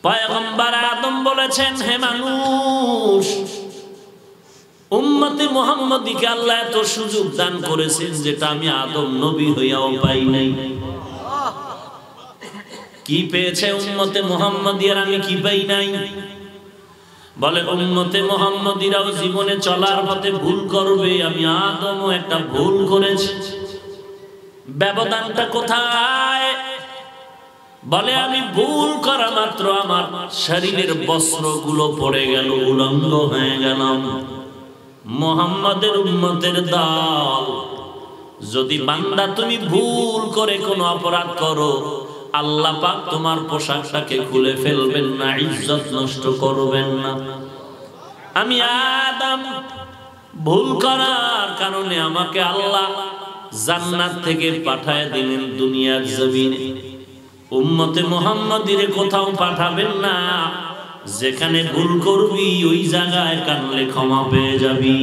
পয়গম্বর আদম বলেছেন, হে মানুষ, উম্মতে মুহাম্মদীকে আল্লাহ এত সুযোগ দান করেছেন যেটা আমি আদম নবী হইয়াও পাই নাই। কি পেয়েছে উম্মতে মুহাম্মদীরা, আমি কি পাই নাই? বলে উম্মতে মুহাম্মদীরাও জীবনে চলার পথে ভুল করবে, আমি আদমও একটা ভুল করেছি। ব্যবধানটা কোথায়? বলে আমি ভুল করা মাত্র আমার শরীরের বস্ত্রগুলো পড়ে গেল, উলঙ্গ হয়ে গেলাম। মুহাম্মাদের উম্মতের দল, যদি বান্দা তুমি ভুল করে কোনো অপরাধ করো, আল্লাহ পাক তোমার পোশাকটাকে খুলে ফেলবেন না, ইজ্জত নষ্ট করবেন না। আমি আদম ভুল করার কারণে আমাকে আল্লাহ জান্নাত থেকে পাঠায় দিলেন দুনিয়ার জমিনে। উম্মতে মুহাম্মাদিরে কোথাও পাঠাবেন না, যেখানে ভুল করবি ওই জায়গায় কানলে ক্ষমা পেয়ে যাবি।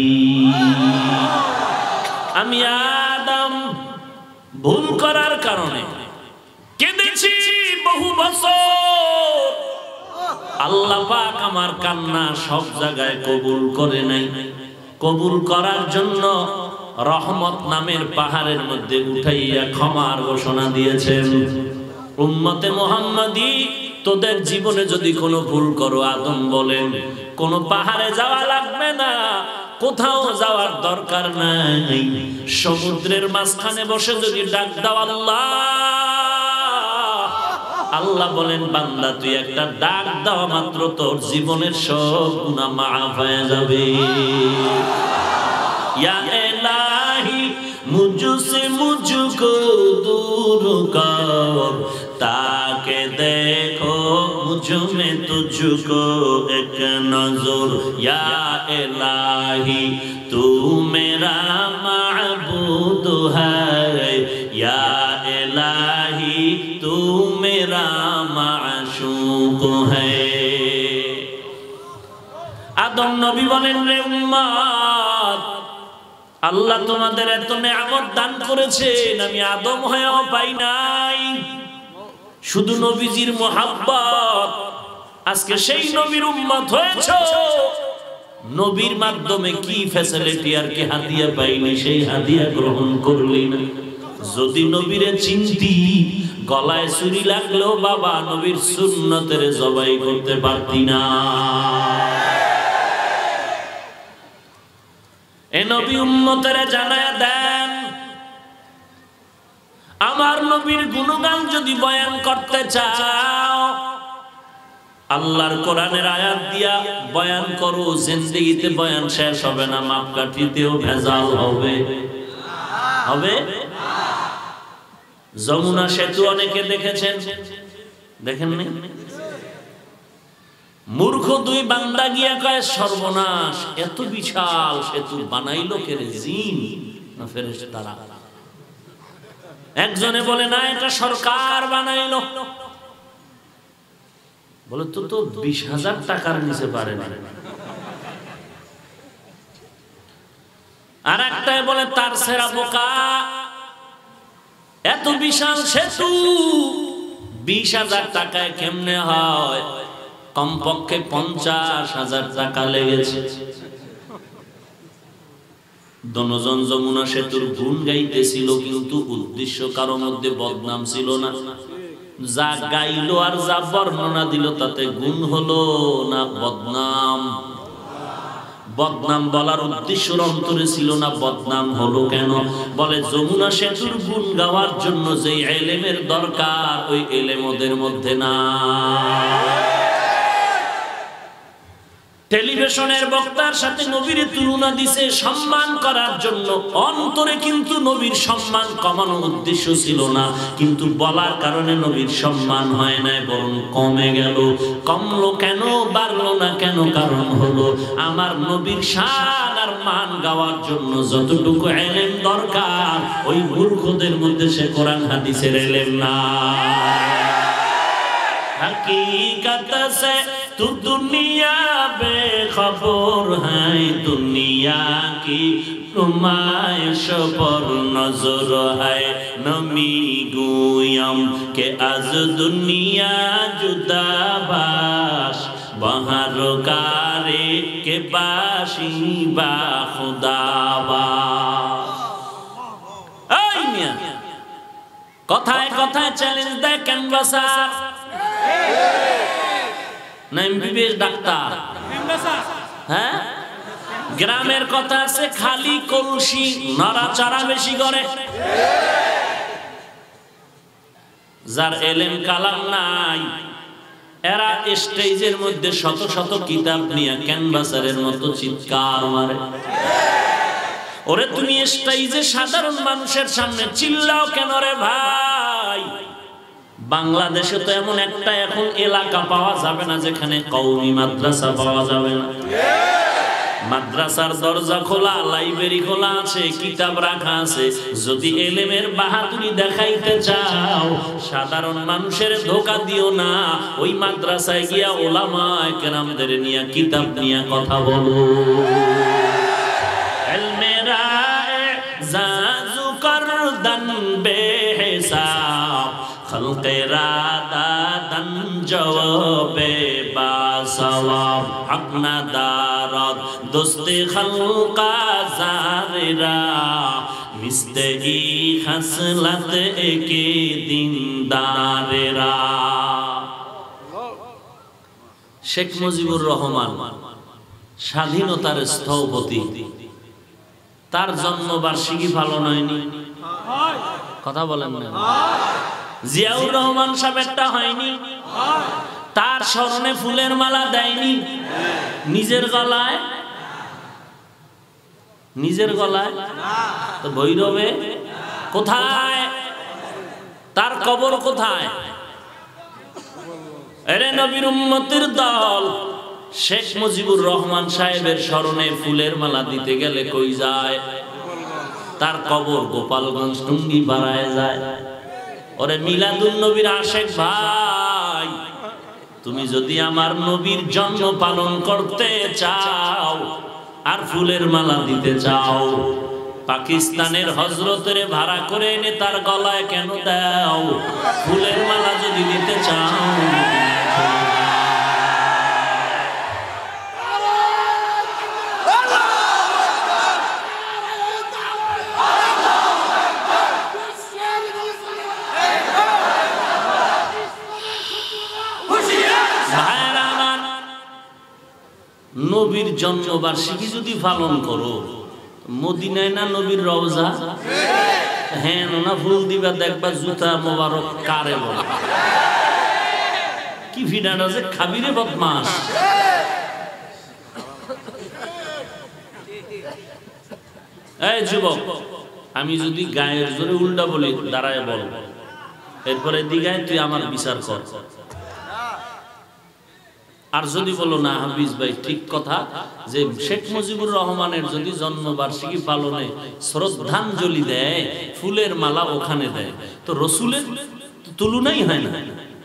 আমি আদম ভুল করার কারণে কেঁদেছি বহু বছর, আল্লাহ পাক আমার কান্না সব জায়গায় কবুল করে নাই। কবুল করার জন্য রহমত নামের পাহাড়ের মধ্যে উঠাইয়া ক্ষমার ঘোষণা দিয়েছেন। উম্মতে মুহাম্মাদী, তোদের জীবনে যদি কোনো ভুল করো, আদম বলেন কোনো পাহাড়ে যাওয়া লাগবে না, কোথাও যাওয়ার দরকার নাই। সমুদ্রের মাঝখানে বসে যদি ডাক দাও আল্লাহ, আল্লাহ বলেন বান্দা তুই একটা ডাক দাও মাত্র তোর জীবনের সব গুনাহ মাফ হয়ে যাবে। ইয়া ইলাহি মুঝসে মুঝকো দূর কর, তাকে দেখো মুঝমে তুঝকো এক নজর। ইয়া ইলাহি তু মেরা মাবুদ হ্যায়, ইয়া ইলাহি তু মেরা মাশুক হ্যায়। আদম নবী বলেন, রে উম্মত, আল্লাহ তোমাদের এত নেয়ামত দান করেছেন, আমি আদম হয়েও পাই নাই। শুধু নবীজির মোহাব্বত, আজকে সেই নবীর উম্মত হয়েছো। নবীর মাধ্যমে কি ফ্যাসিলিটি আর কি হাদিয়া পাইনি, সেই হাদিয়া গ্রহণ করলি না। যদি নবীরে চিনতি, গলায় ছুরি লাগলেও বাবা নবীর সুন্নতের জবাই করতে পারতি না। এ নবী উম্মতেরে জানায়া দেন, আমার নবীর গুণগান যদি বয়ান করতে চাও, আল্লাহর কোরআনের আয়াত দিয়া বয়ান করো। জিন্দেগিতে বয়ান শেষ হবে না, মাপকাঠিতেও ভেজাল হবে। হবে? যমুনা সেতু অনেকে দেখেছেন, দেখেন নি? মূর্খ দুই বান্দা গিয়া কয়, সর্বনাশ, এত বিশাল সেতু বানাইলো কে রে, জিন না ফেরেশতারা? একজনে বলে না, এটা সরকার বানাইলো। বলে তো 20,000 টাকার নিচে পারে না। আর একটাই বলে তার সেরা বোকা, এত বিশাল সেতু 20,000 টাকায় কেমনে হয়? কমপক্ষে 50,000 টাকা লেগেছে। দনজন যমুনা সেতুর গুণ গাইতেছিল, কিন্তু উদ্দেশ্য কারো মধ্যে বদনাম ছিল না। যা গাইলো আর যা বর্ণনা দিল তাতে গুণ হলো না বদনাম? বদনাম বলার উদ্দেশ্য অন্তরে ছিল না, বদনাম হলো কেন? বলে যমুনা সেতুর গুণ গাওয়ার জন্য যে ইলমের দরকার, ওই ইলম ওদের মধ্যে না। টেলিভিশনের বক্তার সাথে নবীর তুলনা দিছে সম্মান করার জন্য, অন্তরে কিন্তু নবীর সম্মান কমানোর উদ্দেশ্য ছিল না। কিন্তু বলার কারণে নবীর সম্মান হয় না, বরং কমে গেল। কমলো কেন, বাড়লো না কেন? কারণ হলো আমার নবীর শান আর মান গাওয়ার জন্য যতটুকু ইলম দরকার, ওই মূর্খদের মধ্যে সে কোরআন হাদিসের ইলম না। हकीकत से तू दुनिया बेखबर है, दुनिया की नुमाइश पर नजर है। नमी गुयम के आज दुनिया जुदा दरकारे के बाशी बा खुदावा। এই মিয়া কথায় কথায় চ্যালেঞ্জ দেয় ক্যানভাসার না এমবিবিএস ডাক্তার? হ্যাঁ, গ্রামের কথা আছে খালি কলসি নড়াচড়া বেশি করে। যার এলেম কালাম নাই এরা স্টেজের মধ্যে শত শত কিতাব নিয়ে ক্যানভাসারের মতো চিৎকার মারে। ওরে তুমি স্টেজে সাধারণ মানুষের সামনে চিল্লাও কেন রে ভাই? বাংলাদেশে তো এমন একটা এখন এলাকা পাওয়া যাবে না যেখানে কওমি মাদ্রাসা পাওয়া যাবে না। মাদ্রাসার দরজা খোলা, লাইব্রেরি খোলা আছে, কিতাব রাখা আছে। যদি এলেমের বাহাদুরি দেখাইতে চাও, সাধারণ মানুষের ধোঁকা দিও না। ওই মাদ্রাসায় গিয়া ওলামায়ে কেরামদের নিয়ে কিতাব নিয়ে কথা বলো। এলমেরা জাজু করদান বেহিসাব খলকেরা দাদান জওয়াবে বাসওয়াব হক না দারদ দোস্তে খলকা জারেরা মিস্তেই খাসলাত একে দিনদারেরা। শেখ মুজিবুর রহমান স্বাধীনতার স্থপতি, তার জন্মবার্ষিকী পালন হয়নি? কথা বলেন না। জিয়াউর রহমান সাহেবটা হয়নি? তার স্মরণে ফুলের মালা দেয়নি? নিজের গলায়, নিজের গলায় তো ভৈরবে কোথায়? তার কবর কোথায়? এরে নবীর উম্মতের দল, শেখ মুজিবুর রহমান সাহেবের স্মরণে ফুলের মালা দিতে গেলে কই যায়? তার কবর গোপালগঞ্জ টুঙ্গি পাড়ায় যায়। ওরে মিলাদুন নবীর আশেক ভাই, তুমি যদি আমার নবীর জন্ম পালন করতে চাও আর ফুলের মালা দিতে চাও, পাকিস্তানের হযরতের ভাড়া করে এনে তার গলায় কেন দাও? ফুলের মালা যদি দিতে চাও নবীর জন্মবার্ষিকী যদি পালন করো, মদিনায় না নবীর রওজা? হ্যাঁ না, ফুল দিবা দেখবা জুতা মোবারক কারে বলে কি ভিড়ানো যে খাবিরে বদমাস। এই যুবক, আমি যদি গায়ের জোরে উল্টা বলি দাঁড়ায় বল, এরপরে দিগায় তুই আমার বিচার কর। আর যদি বলো না হাফিজ ভাই ঠিক কথা, যে শেখ মুজিবুর রহমানের যদি জন্মবার্ষিকী পালনে শ্রদ্ধাঞ্জলি দেয়, ফুলের মালা ওখানে দেয়, তো রসুলের তুলনাই হয় না?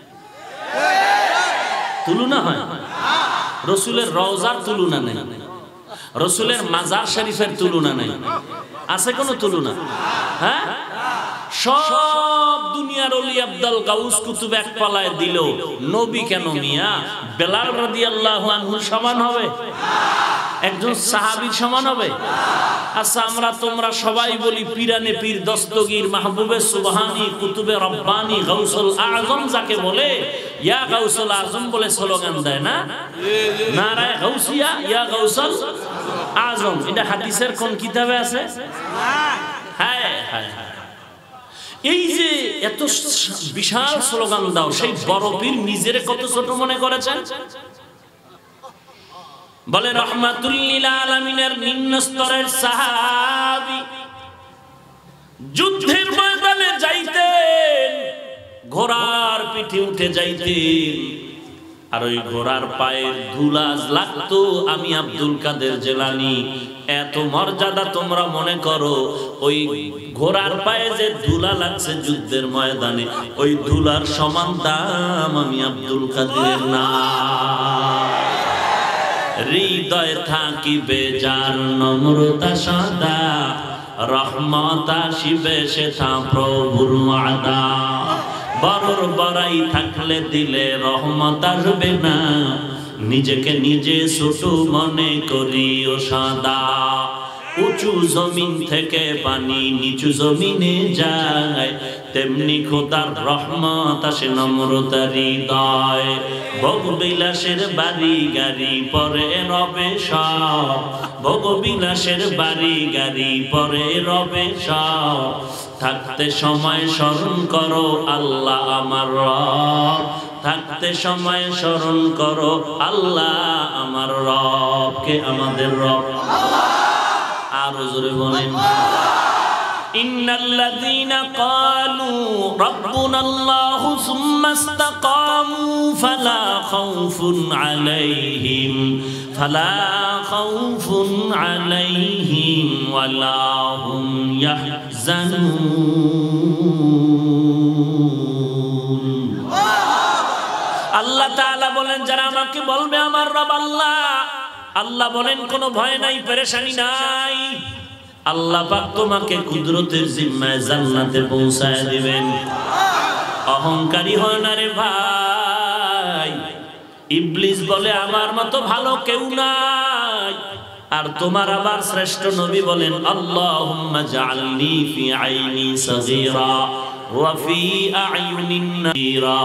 তুলনা হয়? রসুলের রওজার তুলনা নেই, রসুলের মাজার শরীফের তুলনা নেই। আছে কোনো তুলনা? হ্যাঁ, সব দুনিয়ার ওলি আব্দুল গাউস কুতুব এক পালায় দিল, নবী কেন মিয়া বেলাল রাদিয়াল্লাহু আনহু সমান হবে? একজন সাহাবীর সমান হবে? আচ্ছা, আমরা তোমরা সবাই বলি পীরানে পীর, দস্তগীর, মাহবুবে সুবহানি, কুতুবে রব্বানি, গাউসুল আজম যাকে বলে, ইয়া গাউসুল আজম বলে স্লোগান দেয় না? নারায়ে গাউসিয়া, ইয়া গাউসুল আজম। এটা হাদিসের কোন কিতাবে আছে? হ্যাঁ হ্যাঁ। এই যে এত বিশাল স্লোগান দাও, সেই বড় পীর নিজের কত ছোট মনে করেছেন? বলে রহমাতুল লিল আলামিনের নিম্ন স্তরের সাহাবী, যুদ্ধের ময়দানে যাইতেন, ঘোড়ার পিঠে উঠে যাইতেন, আর ওই ঘোড়ার পায়ের ধুলা লাগতো। আমি আব্দুল কাদের জিলানী, এত মর্যাদা তোমরা মনে করো, ওই ঘোড়ার পায়ে যে ধুলা লাগছে যুদ্ধের ময়দানে, ওই ধুলার সমান দাম আমি আব্দুল কাদের না। হৃদয় থাকিবে যার নম্রতা সদা, রহমত আসিবে সেথা প্রভুর ওয়াদা। বড়র বড়াই থাকলে দিলে রহমত আসবে না, নিজেকে নিজে ছোট মনে করিও সাদা। উঁচু জমিন থেকে পানি নিচু জমিনে যায়, তেমনি খোদার রহমত আসে নম্রতার হৃদয়। ভোগবিলাসের বাড়ি গাড়ি পরে রবে সব, ভোগবিলাসের বাড়ি গাড়ি পরে রবে সব। থাকতে সময় স্মরণ করো আল্লাহ আমার রব, থাকতে সময় স্মরণ করো আল্লাহ আমার রব। কে আমাদের রব? আরো জোরে বলেন। ইন্নাল্লাযীনা ক্বালু রাব্বুনাল্লাহু সুম্মা ইসতাকামু ফালা খাউফুন আলাইহিম ওয়ালা হুম ইয়াহজানুন। আল্লাহ তাআলা বলেন যারা আমাকে বলবে আমার রব আল্লাহ, আল্লাহ বলেন কোনো ভয় নাই, পেরেশানি নাই। আল্লাহ পাক তোমাকে কুদরতের জিম্মায় জান্নাতে পৌঁছায় দিবেন। অহংকারী হয় না রে ভাই। ইবলিস বলে আমার মতো ভালো কেউ নাই, আর তোমার আবার শ্রেষ্ঠ নবী বলেন আল্লাহুম্মা জাআলনি ফি আইনি সাগীরা ওয়া ফি আ'য়ুনিন নাযীরা।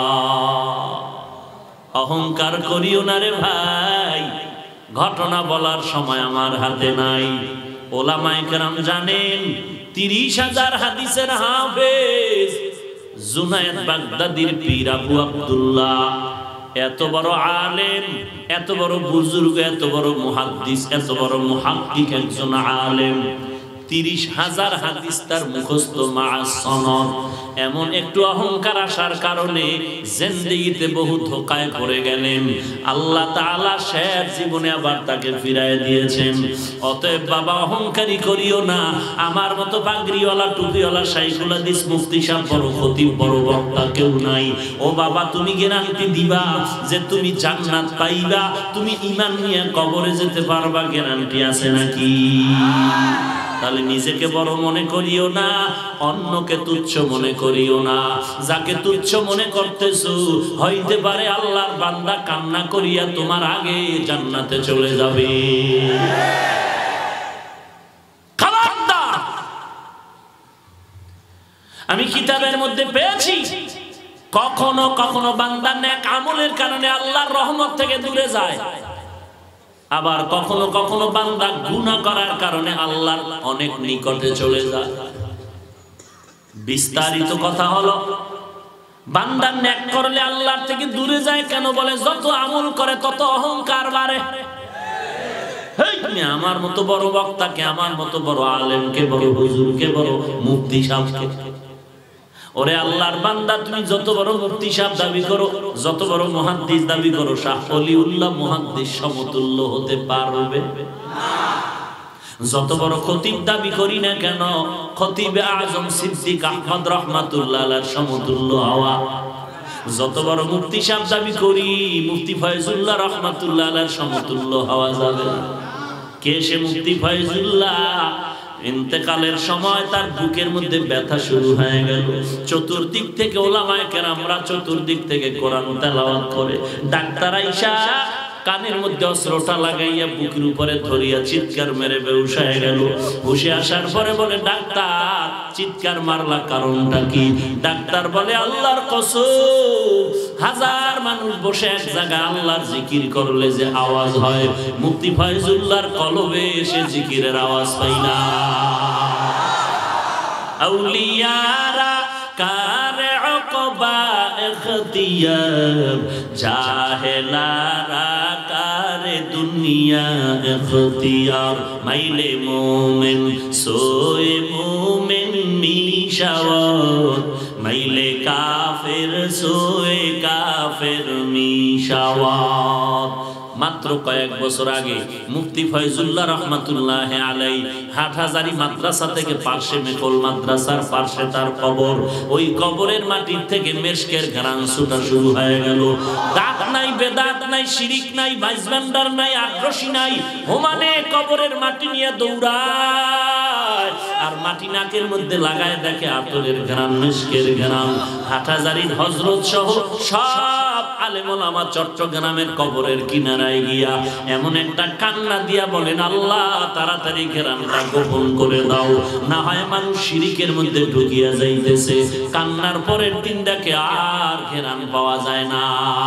অহংকার করিও না রে ভাই, ঘটনা বলার সময় আমার হাতে নাই। ওলামায়ে কেরাম জানেন ৩০,০০০ হাদিসের হাফেজ জুনায়েদ বাগদাদীর পীর আবু আব্দুল্লাহ, এত বড় আলেম, এত বড় বুজুর্গ, এত বড় মুহাদ্দিস, এত বড় মুহাক্কিক একজন আলেম, ৩০,০০০ হাদিস তার মুখস্থ মা সনদ। এমন একটু অহংকার আসার কারণে জিন্দেগিতে বহু ধোঁকায় পড়ে গেলেন। আল্লাহ তাআলা শেষ জীবনে আবার তাকে ফিরায় দিয়েছেন। অতএব বাবা অহংকারী করিও না। আমার মতো পাগড়িওয়ালা টুপিওয়ালা শাইখুল হাদিস মুফতি সাহেব বড় খতিব বড় বক্তা কেউ নাই। ও বাবা তুমি গ্যারান্টি দিবা যে তুমি জান্নাত পাইবা, তুমি ঈমান নিয়ে কবরে যেতে পারবা, গ্যারান্টি আছে নাকি? তাহলে নিজেকে বড় মনে করিও না, অন্যকে তুচ্ছ মনে করিও না। যাকে তুচ্ছ মনে করতেছো হইতে পারে আল্লাহর বান্দা কান্না করিয়া তোমার আগে জান্নাতে চলে যাবে। খবরদার! আমি কিতাবের মধ্যে পেয়েছি কখনো কখনো বান্দা নেক আমলের কারণে আল্লাহর রহমত থেকে দূরে যায়, আবার কখনো কখনো বান্দা গুনাহ করার কারণে আল্লাহর অনেক নিকটে চলে যায়। বিস্তারিত কথা হলো বান্দা নেক করলে আল্লাহর থেকে দূরে যায় কেন? বলে যত আমল করে তত অহংকার বাড়ে। তুমি আমার মতো বড় বক্তাকে, আমার মতো বড় আলেমকে, বড় হুজুরকে, বড় মুফতি সাহেবকে, ওরে আল্লাহর বান্দা তুমি যত বড় মুফতি সাহেব দাবি করো, যত বড় মুহাদ্দিস দাবি করো, শাহ ওলিউল্লাহ মুহাদ্দিস সমতুল্য হতে পারবে না। যত বড় খতিব দাবি করি না কেন, খতিবে আজম সিদ্দিক আহমদ রাহমাতুল্লাহ আলাইহির সমতুল্য হওয়া। যত বড় মুফতি সাহেব দাবি করি, মুফতি ফয়জুল্লাহ রাহমাতুল্লাহ আলাইহির সমতুল্য হওয়া যাবে না। কে সে মুফতি ফয়জুল্লাহ? ইন্তেকালের সময় তার বুকের মধ্যে ব্যথা শুরু হয়ে গেল। চতুর্দিক থেকে ওলামায়ে কেরামরা চতুর্দিক থেকে কোরআন তেলাওয়াত করে। ডাক্তার আইসা কানের মধ্যে অস্ত্রটা লাগাইয়া বুকের উপরে ধরিয়া চিৎকার মেরে বেহুশ হয়ে গেল। হুশে আসার পরে বলে ডাক্তার চিৎকার মারলা কারণটা কি? ডাক্তার বলে আল্লাহর কসম, হাজার মানুষ বসে এক জায়গায় আল্লাহর জিকির করলে যে আওয়াজ হয়, মুফতি ফয়জুল্লাহর কলবে এসে জিকিরের আওয়াজ পাই না। আউলিয়ারা কারে উকবা ইখতিয়ার, জাহেলারা কারে দুনিয়া ইখতিয়ার। মাইলে মোমেন সোয়ে মোমেন মিশাওয়াত, মাইলে কাফের সোয়ে কাফের মিশাওয়াত। মাত্র কয়েক বছর আগে মুফতি ফয়জুল্লাহ রহমাতুল্লাহ আলাইহি হাটহাজারী মাদ্রাসা থেকে পার্শ্বে মেকল মাদ্রাসার পার্শ্বে তার কবর। ওই কবরের মাটির থেকে মেশকের ঘ্রাণ ছুটা শুরু হয়ে গেল। দাঁত নাই, বেদাত নাই, শিরিক নাই, বাইজবান্ডার নাই, আগ্রসী নাই, হোমানে কবরের মাটি নিয়ে দৌড়ায় আর মাটি নাকের মধ্যে লাগায় দেখে আতরের ঘ্রাণ, মেশকের ঘ্রাণ। হাটহাজারীর হযরত সহ সব আলেম ওলামা চট্টগ্রামের কবরের কিনারায় গিয়া এমন একটা কান্না দিয়া বলেন, আল্লাহ তাড়াতাড়ি ঘেরানটা গোপন করে দাও, না হয় মানুষ শিরিকের মধ্যে ঢুকিয়া যাইতেছে। কান্নার পরের দিনটাকে আর ঘেরান পাওয়া যায় না।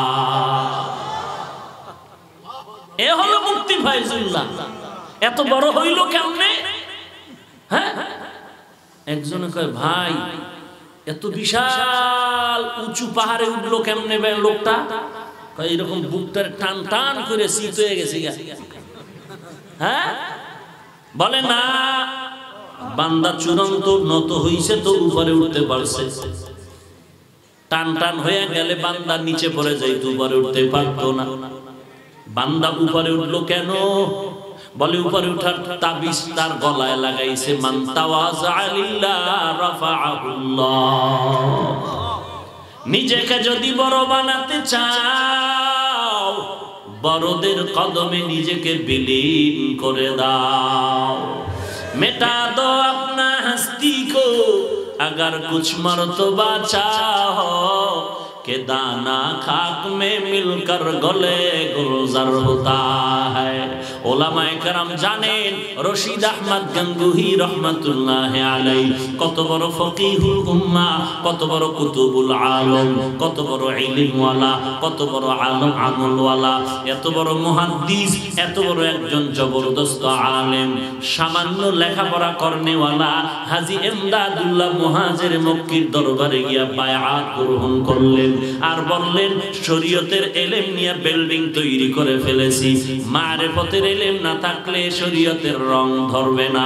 এ হলো মুফতি ফায়জুল্লাহ। এত বড় হইল কেমনে? হ্যাঁ, একজনে কয় ভাই এত বিশাল উঁচু পাহাড়ে উঠলো কেমনে লোকটা? কয় এরকম বুকটার টান টান করে শীত হয়ে গেছে। হ্যাঁ, বলে না, বান্দা চূড়ান্ত নত হইছে তো উপরে উঠতে পারছে। টান টান হয়ে গেলে বান্দা নিচে পড়ে যাইতো, উপরে উঠতে পারতো না। বান্দা উপরে উঠলো কেন? বলে উপরে উঠার তাবিজ তার গলায় লাগাইছে, মান তাওয়াজা লিল্লাহ রাফাআহুল্লাহ। নিজেকে যদি বড় বানাতে চাও, বড়দের কদমে নিজেকে বিলীন করে দাও। মেটা দো আপনা হস্তি কো अगर कुछ मर्तबा चाहो के दाना खाक में मिलकर गले गुलजार होता है। ওলামায়ে কেরাম জানেন রশিদ আহমদ গঙ্গুহি রহমাতুল্লাহ আলাইহি কত বড় ফকিহুল উম্মাহ, কত বড় কুতুবুল আলম, কত বড় ইলমওয়ালা, কত বড় আলম আমলওয়ালা, এত বড় মুহাদ্দিস, এত বড় একজন জবরদস্ত আলেম। সামান্য লেখাপড়া করনেওয়ালা হাজী ইমদাদুল্লাহ মুহাজির মক্কির দরবারে গিয়া বায়াত গ্রহণ করলেন আর বললেন শরীয়তের ইলম নিয়ে বিল্ডিং তৈরি করে ফেলেছি, মারিফতের ইলম না থাকলে শরীয়তের রং ধরবে না।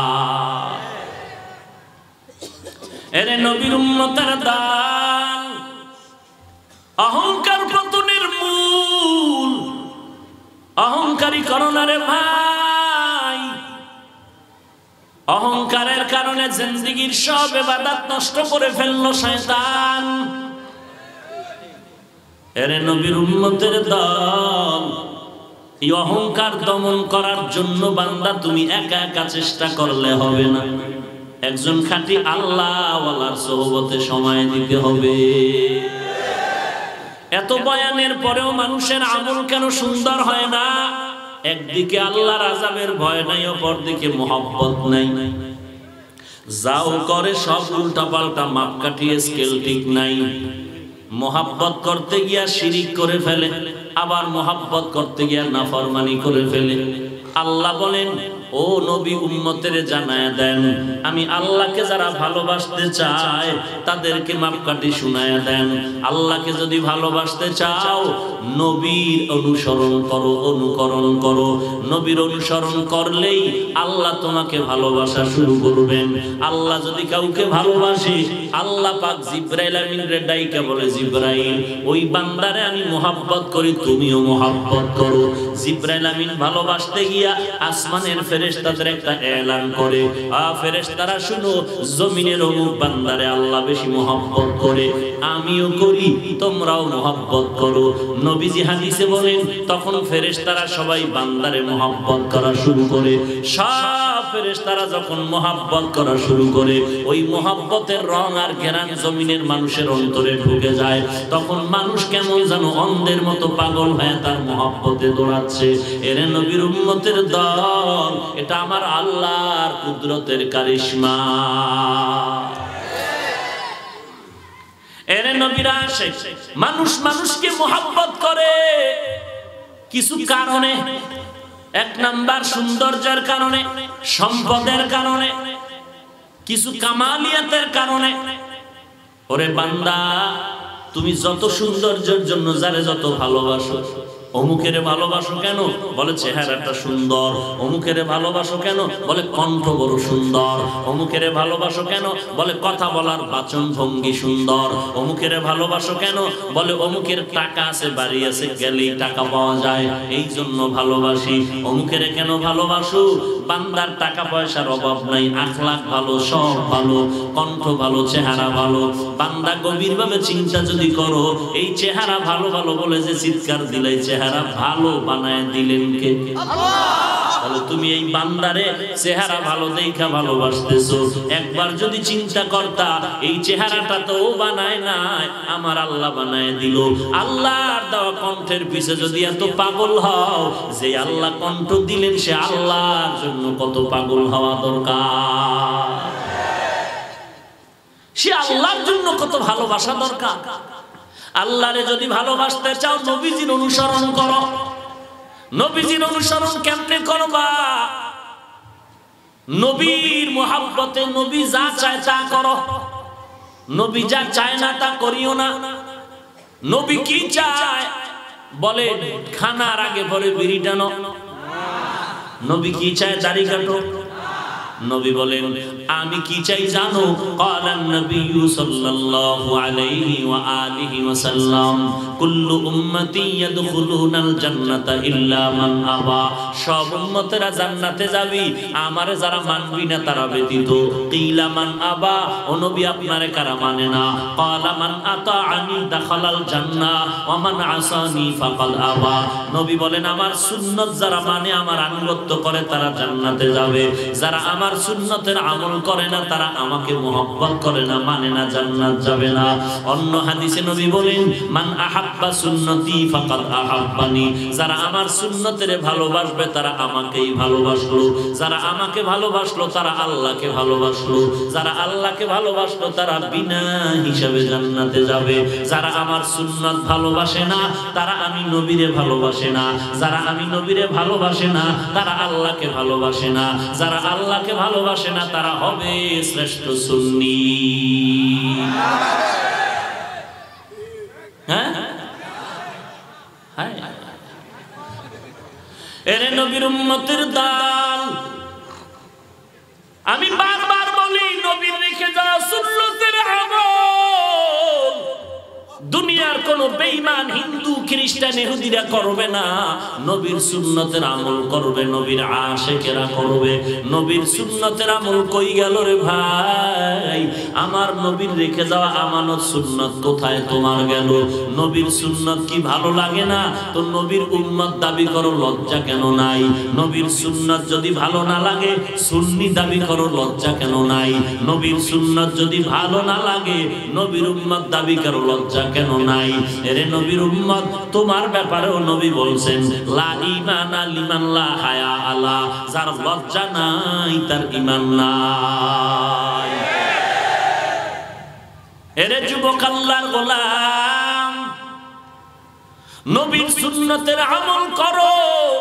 এরে নবীর উম্মতের দান, অহংকার পতনের মূল। অহংকারী করোনারে ভাই, অহংকারের কারণে জিন্দেগীর সব ইবাদত নষ্ট করে ফেললো শয়তান। এরে নবীর উম্মতের দল, এই অহংকার দমন করার জন্য বান্দা তুমি একা একা চেষ্টা করলে হবে না, একজন খাঁটি আল্লাহওয়ালার সোহবতে সময় দিতে হবে। এত বয়ানের পরেও মানুষের আমল কেন সুন্দর হয় না? একদিকে আল্লাহর আযাবের ভয় নাই, অপরদিকে মহব্বত নাই। যাও করে সব উল্টা পাল্টা, মাপ কাটিয়ে স্কেল ঠিক নাই। মোহাব্বত করতে গিয়া শিরিক করে ফেলে, আবার মোহাব্বত করতে গিয়া নাফরমানি করে ফেলে। আল্লাহ বলেন, ও নবী উম্মতের জানায়া দেন, আমি আল্লাহকে যারা ভালোবাসতে চায় তাদেরকে মাপকাঠি শুনায়া দেন। আল্লাহকে যদি ভালোবাসতে চাও নবীর অনুসরণ করো, অনুকরণ করো। নবীর অনুসরণ করলেই আল্লাহ তোমাকে ভালোবাসা শুরু করবেন। আল্লাহ যদি কাউকে ভালোবাসে, আল্লাহ পাক জিবরাইল আমিনরে ডাইকা বলে, জিবরাইল ওই বান্দারে আমি মোহাব্বত করি, তুমিও মোহাব্বত করো। জিবরাইল আমিন ভালোবাসতে গিয়া আসমানের ফেরেশতাদের একটা এলান করে, ফেরেশতারা শুনো, জমিনের অমুক বান্দারে আল্লাহ বেশি মোহাব্বত করে, আমিও করি, তোমরাও মোহাব্বত করো। নবীজি হাদিসে বলেন, তখন ফেরেশতারা সবাই বান্দারে মোহাব্বত করা শুরু করে। সব ফেরেশতারা যখন মোহাব্বত করা শুরু করে, ওই মোহাব্বতের রং আর ঘেরান জমিনের মানুষের অন্তরে ঢুকে যায়। তখন মানুষ কেমন যেন অন্ধের মতো পাগল হয়ে তার মোহাব্বতে দৌড়াচ্ছে। এরে নবীর উম্মতের দল, এটা আমার আল্লাহর কুদরতের কারিশমা। এরে নবীরা আসে, মানুষ মানুষকে মোহাব্বত করে কিছু কারণে। এক নাম্বার সৌন্দর্যের কারণে, সম্পদের কারণে, কিছু কামালিয়াতের কারণে। ওরে বান্দা, তুমি যত সৌন্দর্যের জন্য যারে যত ভালোবাসো, অমুকেরে ভালোবাসো কেন? বলে চেহারাটা সুন্দর। অমুকেরে ভালোবাসো কেন? বলে কণ্ঠ বড় সুন্দর। অমুকেরে ভালোবাসো কেন? বলে কথা বলার বাচন ভঙ্গি সুন্দর। অমুকেরে ভালোবাসো কেন? বলে অমুকের টাকা আছে, বাড়ি আছে, গেলেই টাকা পাওয়া যায়, এই জন্য ভালোবাসি। অমুকেরে কেন ভালোবাসো? বান্দার টাকা পয়সার অভাব নাই, আখলাক ভালো, সব ভালো, কণ্ঠ ভালো, চেহারা ভালো। বান্দা গভীরভাবে চিন্তা যদি করো, এই চেহারা ভালো ভালো বলে যে চিৎকার দিলে, চেহারা ভালো বানায় দিলেন কে? আল্লাহ। তাহলে তুমি এই বান্দারে চেহারা ভালো দেখা ভালোবাসতেছো, একবার যদি চিন্তা করতা এই চেহারাটা তো ও বানায় নাই, আমার আল্লাহ বানায় দিল। আল্লাহর দেওয়া কণ্ঠের পিছে যদি এত পাগল হও, যে আল্লাহ কণ্ঠ দিলেন সে আল্লাহর জন্য কত পাগল হওয়া দরকার, সে আল্লাহর জন্য কত ভালোবাসা দরকার। আল্লাহরে যদি ভালোবাসতে চাও নবীজির অনুসরণ করো। নবীজির অনুসরণ কেমনে করবা? নবীর মুহাব্বতে নবী যা চায় তা করো, নবী যা চায় না তা করিও না। নবী কি চায় বলে খানার আগে পরে বিড়ি টানো। নবী কি চায় দাড়ি কাটো। নবী বলেন আমি কি চাই জানো? ক্বালান নবী সাল্লাল্লাহু আলাইহি ওয়া আলিহি ওয়াসাল্লাম কুল্লু উম্মতি ইয়াদখুলুনাল জান্নাতা ইল্লা মান আবা। সব উম্মতেরা জান্নাতে যাবি, আমারে যারা মানবি না তারা ব্যতীত। কিলা মান আবা, ও নবী আপনারে কারা মানে না? ক্বালা মান আতাআনি দাখালাল জান্নাহ ওয়া মান আসানি ফাকাদ আবা। নবী বলেন আমার সুন্নাত যারা মানে, আমার আনুগত্য করে তারা জান্নাতে যাবে, যারা আমার সুন্নতের আমল করে না তারা আমাকে মুহাব্বত করে না, মানে না, জান্নাত যাবে না। অন্য হাদিসে নবী বলেন মান আহাব্বা সুন্নতি ফাকাদ আহাব্বানি। যারা আমার সুন্নতের ভালোবাসবে তারা আমাকেই ভালোবাসলো, যারা আমাকে ভালোবাসলো তারা আল্লাহকে ভালোবাসলো, যারা আল্লাহকে ভালোবাসলো তারা বিনা হিসাবে জান্নাতে যাবে। যারা আমার সুন্নত ভালোবাসে না তারা আমি নবীরে ভালোবাসে না, যারা আমি নবীরে ভালোবাসে না তারা আল্লাহকে ভালোবাসে না, যারা আল্লাহকে ভালোবাসে না তারা হবে শ্রেষ্ঠ সুন্নি। হ্যাঁ, এরে নবীর উম্মতের দল, আমি বারবার বলি নবীর রেখে যাওয়া সুন্নতের আমল দুনিয়ার কোন বেঈমান হিন্দু খ্রিস্টান ইহুদিরা করবে না, নবীর সুন্নতের আমল করবে, নবীর আশিকেরা করবে। নবীর সুন্নতের আমল কই গেল রে ভাই? আমার নবীর রেখে যাওয়া আমানত সুন্নত কোথায় তোমার গেল? নবীর সুন্নত কি ভালো লাগে না? তো নবীর উম্মত দাবি করো, লজ্জা কেন নাই? নবীর সুন্নত যদি ভালো না লাগে সুন্নি দাবি করো, লজ্জা কেন নাই? নবীর সুন্নত যদি ভালো না লাগে নবীর উম্মত দাবি করো, লজ্জা কেন নাই? এরে নবীর উম্মত তোমার ব্যাপারেও নবী বলছেন লা ঈমানা লিমান লা হায়া আলা। যার লজ্জা নাই তার ঈমান নাই। এরে যুবক আল্লাহর গোলাম, নবীর সুন্নতের আমল করো।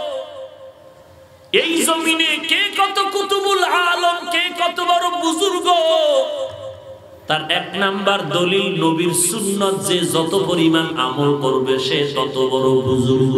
এই জমিনে কে কত কুতুবুল আলম, কে কত বড় বুজুর্গ, তার এক নাম্বার দলিল নবীর সুন্নত। যে যত পরিমাণ আমল করবে সে তত বড় বুজুর্গ।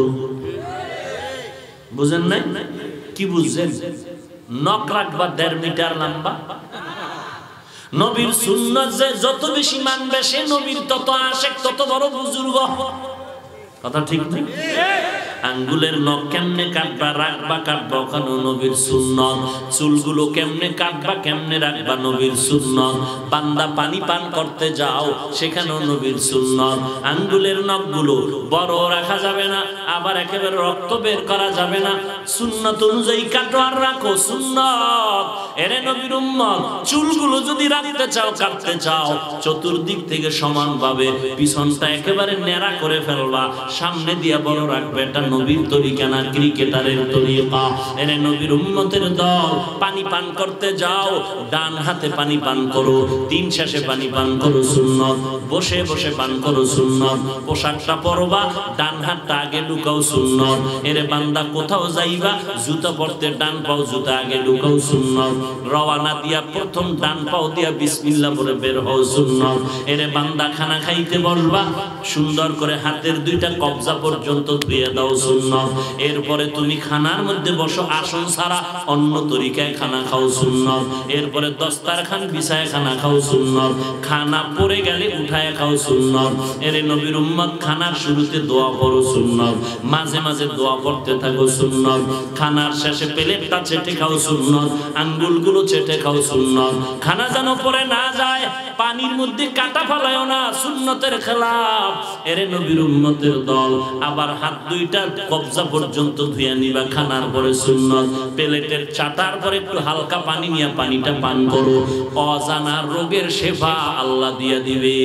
বুঝেন নাই? কি বুঝছেন? নখ রাখবা 1.5 মিটার লম্বা। নবীর সুন্নত যে যত বেশি মানবে সে নবীর তত আশিক, তত বড় বুজুর্গ। কথা ঠিক নেই? আঙ্গুলের নখ কেমনে কাটবা, রাখবা, কাটবা, ওখানে নবীর সুন্নত। চুলগুলো কেমনে কাটবা, কেমনে রাখবা, নবীর সুন্নত। বান্দা পানি পান করতে যাও, সেখানেও নবীর সুন্নত। আঙ্গুলের নখগুলো বড় রাখা যাবে না, আবার একেবারে রক্ত বের করা যাবে না। সুন্নত অনুযায়ী কাটো আর রাখো, সুন্নত। এরে নবীর উম্মত, চুলগুলো যদি রাখতে চাও, কাটতে চাও, চতুর্দিক থেকে সমান ভাবে পিছনটা একেবারে ন্যাড়া করে ফেলবা, সামনে দিয়া বড় রাখবে। এটা নবীর তরিকা না ক্রিকেটারের তরিকা। এরে নবীর উম্মতের দল, পানি পান করতে যাও, ডান হাতে পানি পান করো, 3 শেষে পানি পান করো, সুন্নত। বসে বসে পান করো, সুন্নত। পোশাকটা পরবা, ডান হাতটা আগে ঢুকাও, সুন্নত। এরে বান্দা কোথাও যাইবা, জুতা পরতে ডান পাও জুতা আগে ঢুকাও, সুন্নত। রওয়ানা দিয়া প্রথম ডান পাও দিয়া বিসমিল্লাহ বলে বের হও, সুন্নত। এরে বান্দা খানা খাইতে বসবা, সুন্দর করে হাতের 2টা কবজা পর্যন্ত ধুয়ে দাও, সুন্নত। এরপরে তুমি খানার মধ্যে বসো, আসন ছাড়া অন্য তরিকায় খানা খাও, সুন্নত। এরপরে দস্তারখান বিছায় খানা খাও, সুন্নত। খানা পড়ে গেলে উঠায় খাও, সুন্নত। এরে নবীর উম্মত, খানার শুরুতে দোয়া পড়ো, সুন্নত। মাঝে মাঝে দোয়া পড়তে থাকো, সুন্নত। খানার শেষে প্লেটটা চেটে খাও, সুন্নত। আঙ্গুলগুলো চেটে খাও, সুন্নত। খানা যেন পড়ে না যায়, পানির মধ্যে কাটা ফেলায়ও না, সুন্নতের খেলাফ। এরে নবীর উম্মতের দল, আবার হাত 2টা কবজা পর্যন্ত ধুইয়া নিবা, খানার পরে সুন্নত। প্লেটের চাটার পরে একটু হালকা পানি নিয়ে পানিটা পান করো, অজানা রোগের সেবা আল্লাহ দিয়া দিবে।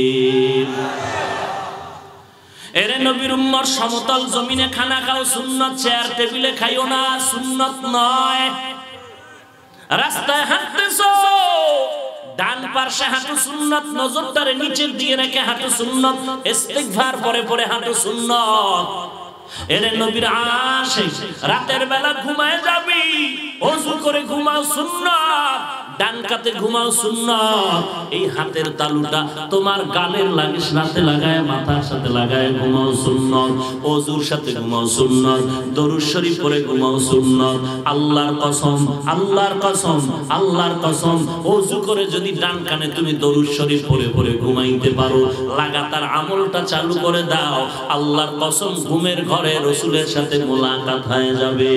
এরে নবীর উম্মত, সমতল জমিনে খানা খাও সুন্নত, চেয়ার টেবিলে খাইও না, সুন্নত নয়। রাস্তায় হাঁটতেছো, ডান পাশে হাঁটু সুন্নত, নজরটারে নিচের দিকে রেখে হাঁটু সুন্নত, ইস্তিগফার পরে পরে হাঁটু সুন্নত। এরে নবীর আশিক, রাতের বেলা ঘুমায় যাবি, ওযু করে ঘুমাও সুন্নাত, ডান কাতে ঘুমাও সুন্নাত। এই হাতের তালুটা তোমার গালের লাগিস, রাতে লাগায় মাথার সাথে লাগায় ঘুমাও সুন্নাত, ওযুর সাথে ঘুমাও সুন্নাত, দরুদ শরীফ পড়ে ঘুমাও সুন্নাত। আল্লাহর কসম, আল্লাহর কসম, আল্লাহর কসম, ওযু করে যদি ডান কানে তুমি দরুদ শরীফ পড়ে পড়ে ঘুমাইতে পারো, লাগাতার আমলটা চালু করে দাও, আল্লাহর কসম ঘুমের ঘরে রাসূলের সাথে মোলাকাত হয়ে যাবে।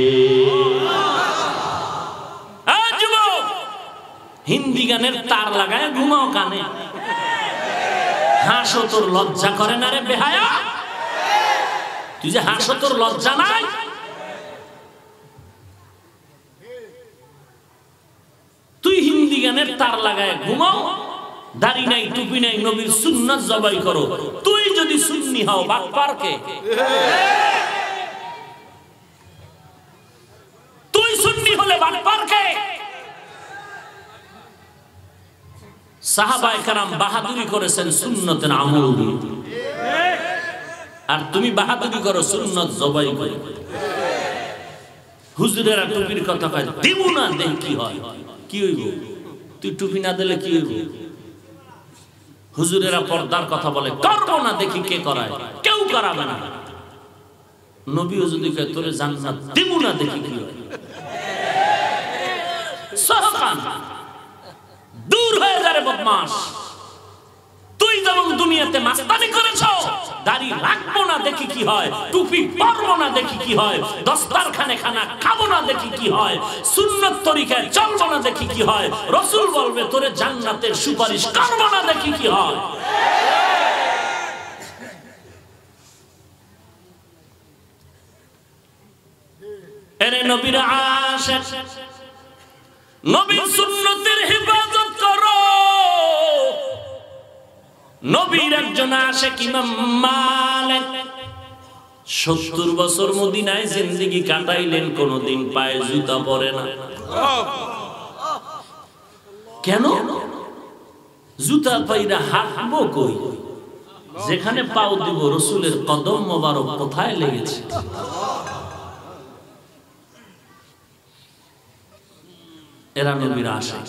হিন্দি গানের তার লাগায় ঘুমাও কানে, হাসো, তোর লজ্জা করে না রে বেহায়া? তুই যে হাসো, তোর লজ্জা নাই? তুই হিন্দি গানের তার লাগায় ঘুমাও, দাড়ি নাই, টুপি নাই, নবীর সুন্নাত জবাই করো। তুই যদি সুন্নি হও, বাটপার কে? তুই সুন্নি হলে বাটপার কে? সাহাবায়ে কেরাম বাহাদুরি করেছেন সুন্নতের আমল দিয়ে, আর তুমি বাহাদুরি করো সুন্নত জবাই করে। হুজুরেরা টুপির কথা কয়, দেব না, দেখ কি হয়, কি হইব? তুই টুপি না দিলে কি হইব? হুজুরেরা পর্দার কথা বলে, করবো না, দেখি কে করায়, কেউ করাবে না। নবীও যদি কয় তোরে জান্নাত দেব না, দেখি কি হয়। সাহাবান দূর হয়ে যাবে বদমাশ। তুই যেমন দুনিয়াতে মাস্তানি করেছো, দাড়ি রাখবো না, দেখি কি হয়, টুপি পরবো না, দেখি কি হয়, দস্তারখানে খানা খাবো না, দেখি কি হয়, সুন্নত তরিকায় চলবো না, দেখি কি হয়, রাসূল বলবে তোরে জান্নাতের সুপারিশ করবো না, দেখি কি হয়। এরে নবীর আশিক, নবীর সুন্নতের হেফাজত করো। নবীর একজন আশিক ইমাম মালিক 70 বছর মদিনায় জিন্দেগি কাটাইলেন, কোনদিন পায়ে জুতা পরে না। কেন? জুতা পাইরা হাঁটবো কই? যেখানে পাও দিব রাসূলের কদম মোবারক কোথায় লেগেছে? এরা নবীর আশিক।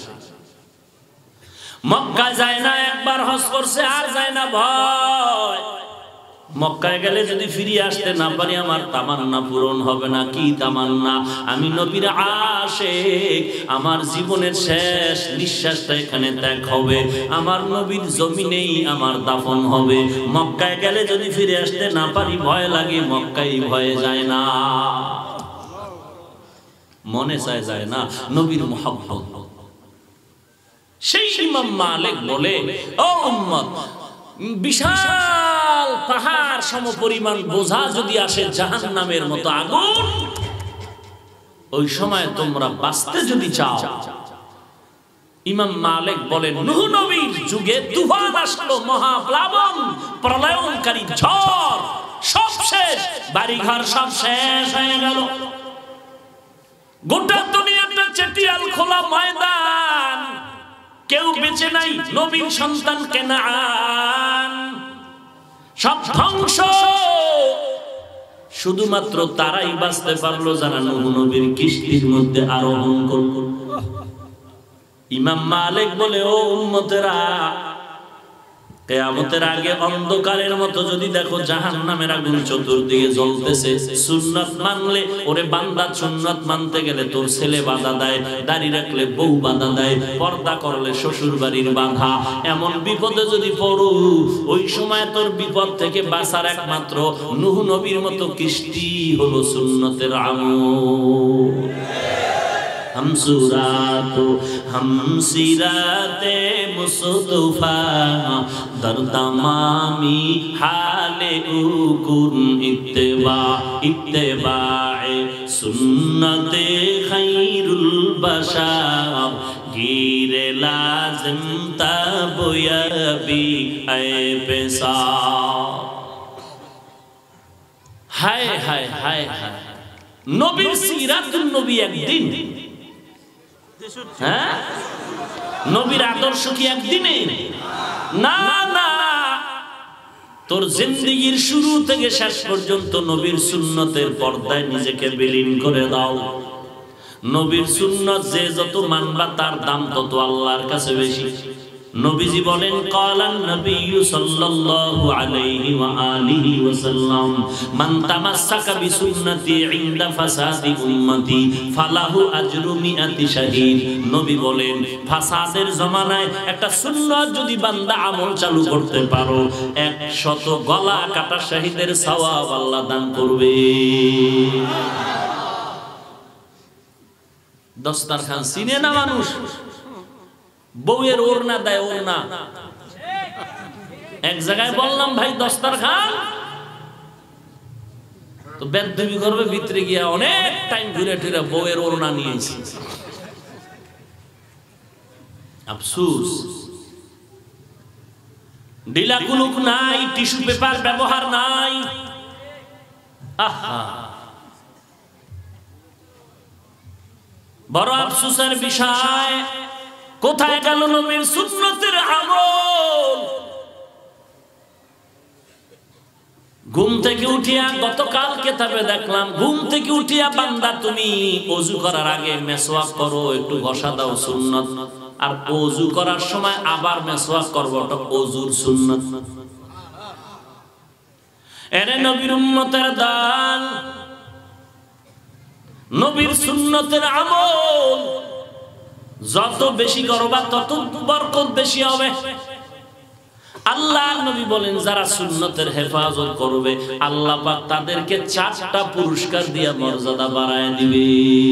মক্কা যায় না, একবার হজ করছে আর যায় না ভয়। মক্কায় গেলে যদি ফিরে আসতে না পারি আমার তামান্না পূরণ হবে না। কি তামান্না? আমি নবীর আশিক, আমার জীবনের শেষ নিঃশ্বাসটা এখানে ত্যাগ হবে, আমার নবীর জমিনেই আমার দাফন হবে। মক্কায় গেলে যদি ফিরে আসতে না পারি ভয় লাগে, মক্কায় ভয়ে যায় না, মনে চায় যায় না, নবীর মুহাব্বত। সেই ইমাম মালিক বলে, ও উম্মত, বিশাল পাহাড় সমপরিমাণ বোঝা যদি আসে জাহান্নামের মতো আগুন, ওই সময় তোমরা বাঁচতে যদি চাও, ইমাম মালিক বলেন নূহ নবীর যুগে তুফান আসলো, মহাপ্লাবন, প্রলয়ঙ্কারী ঝড়, সব শেষ, বাড়িঘর সব শেষ হয়ে গেল, গোটা দুনিয়াটা চেটিয়াল খোলা ময়দান, কেউ বেঁচে নাই, নবীর সন্তান কেনান, সব ধ্বংস। শুধুমাত্র তারাই বাঁচতে পারলো যারা নূহ নবীর কিস্তির মধ্যে আরোহণ করল। ইমাম মালিক বলে, ও উম্মতেরা, কিয়ামতের আগে অন্ধকারের মতো যদি দেখো জাহান্নামের আগুন চতুর্দিকে জ্বলতেছে, সুন্নাত মানলে, ওরে বান্দা সুন্নাত মানতে গেলে তোর ছেলে বাধা দেয়, দাড়ি রাখলে বউ বাধা দেয়, পর্দা করলে শ্বশুর বাড়ির বাধা, এমন বিপদে যদি পড়ো, ওই সময় তোর বিপদ থেকে বাঁচার একমাত্র নূহ নবীর মতো কিস্তি হলো সুন্নতের আমল। हम सूरातो हम सीराते मुस्तफा दर तमामी हाले उकुन इत्तेबाए सुन्नते खैरुल बशर गिरे लाजिम तबयबी ऐ पेशा। हाय हाय हाय हाय नबीर सीराতুন নবী একদিন, হ্যাঁ নবীর আদর্শ কি একদিনে? না না, তোর জিন্দেগীর শুরু থেকে শেষ পর্যন্ত নবীর সুন্নতের পর্দায় নিজেকে বিলীন করে দাও। নবীর সুন্নত যে যত মানবা তার দাম তত আল্লাহর কাছে বেশি। নবীজি বলেন ক্বালান নবিয়্যু সাল্লাল্লাহু আলাইহি ওয়া আলিহি ওয়াসাল্লাম মান তামাসসাকা বিসুন্নতি ইনদা ফাসাদি উম্মতি ফালাহু আজরু মিআতি শাহীদ। নবী বলেন ফাসাদের জামানায় একটা সুন্নাত যদি বান্দা আমল চালু করতে পারো 100 গলা কাটা শহীদের সওয়াব আল্লাহ দান করবে। দস্তারখান চিনে না মানুষ, বউয়ের ওড়না দেয়, ওড়না এক জায়গায় বললাম ভাই দস্তারখান, তো বেদবি করবে ভিতরে গিয়া অনেক টাইম ঘুরে ফিরে বউয়ের ওড়না নিয়েছি। আফসোস ঢিলা কুলুক নাই, টিস্যু পেপার ব্যবহার নাই। আহা বড় আফসোসের বিষয়, কোথায় গেল নবীর সুন্নতের আমল? ঘুম থেকে উঠিয়া গতকাল কিতাবে দেখলাম, ঘুম থেকে উঠিয়া বান্দা তুমি ওযু করার আগে মেসওয়াক করো, একটু ঘষা দাও, সুন্নাত। আর ওযু করার সময় আবার মেসওয়াক করবো, ওটা ওযুর সুন্নাত। এরে নবীর উম্মতের দান, নবীর সুন্নতের আমল যত বেশি করবা তত বরকত বেশি হবে। আল্লাহর নবী বলেন যারা সুন্নতের হেফাজত করবে আল্লাহ পাক তাদেরকে 4টা পুরস্কার দিয়ে মর্যাদা বাড়ায় দিবে।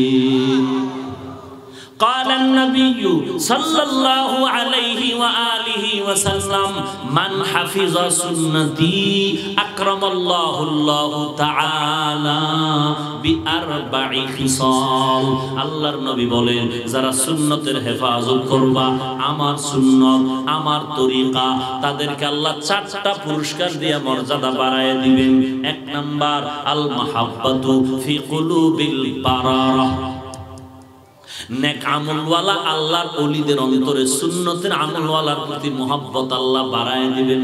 قال النبي صلى الله عليه وآله وسلم من حفظ سنتي أكرم الله تعالى بأربع خصال। আল্লাহর নবী বলেন যারা সুন্নতের হেফাজত করবা, আমার সুন্নত আমার তরিকা, তাদেরকে আল্লাহ 4টা পুরস্কার দিয়ে মর্যাদা বাড়ায় দিবেন। 1 নাম্বার আল মাহাব্বাতু ফি কুলুবিল বারারা, নেক আমলওয়ালা আল্লাহর ওলিদের অন্তরে সুন্নতের আমলওয়ালার প্রতি মহব্বত আল্লাহ বাড়ায় দিবেন।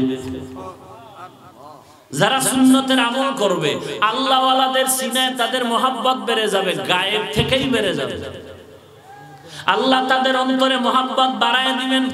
যারা সুন্নতের আমল করবে আল্লাহওয়ালাদের সিনায় তাদের মহব্বত বেড়ে যাবে, গায়েব থেকেই বেড়ে যাবে। আল্লাহ তাদের অন্তরে মহব্বত বাড়ায় দিবেন।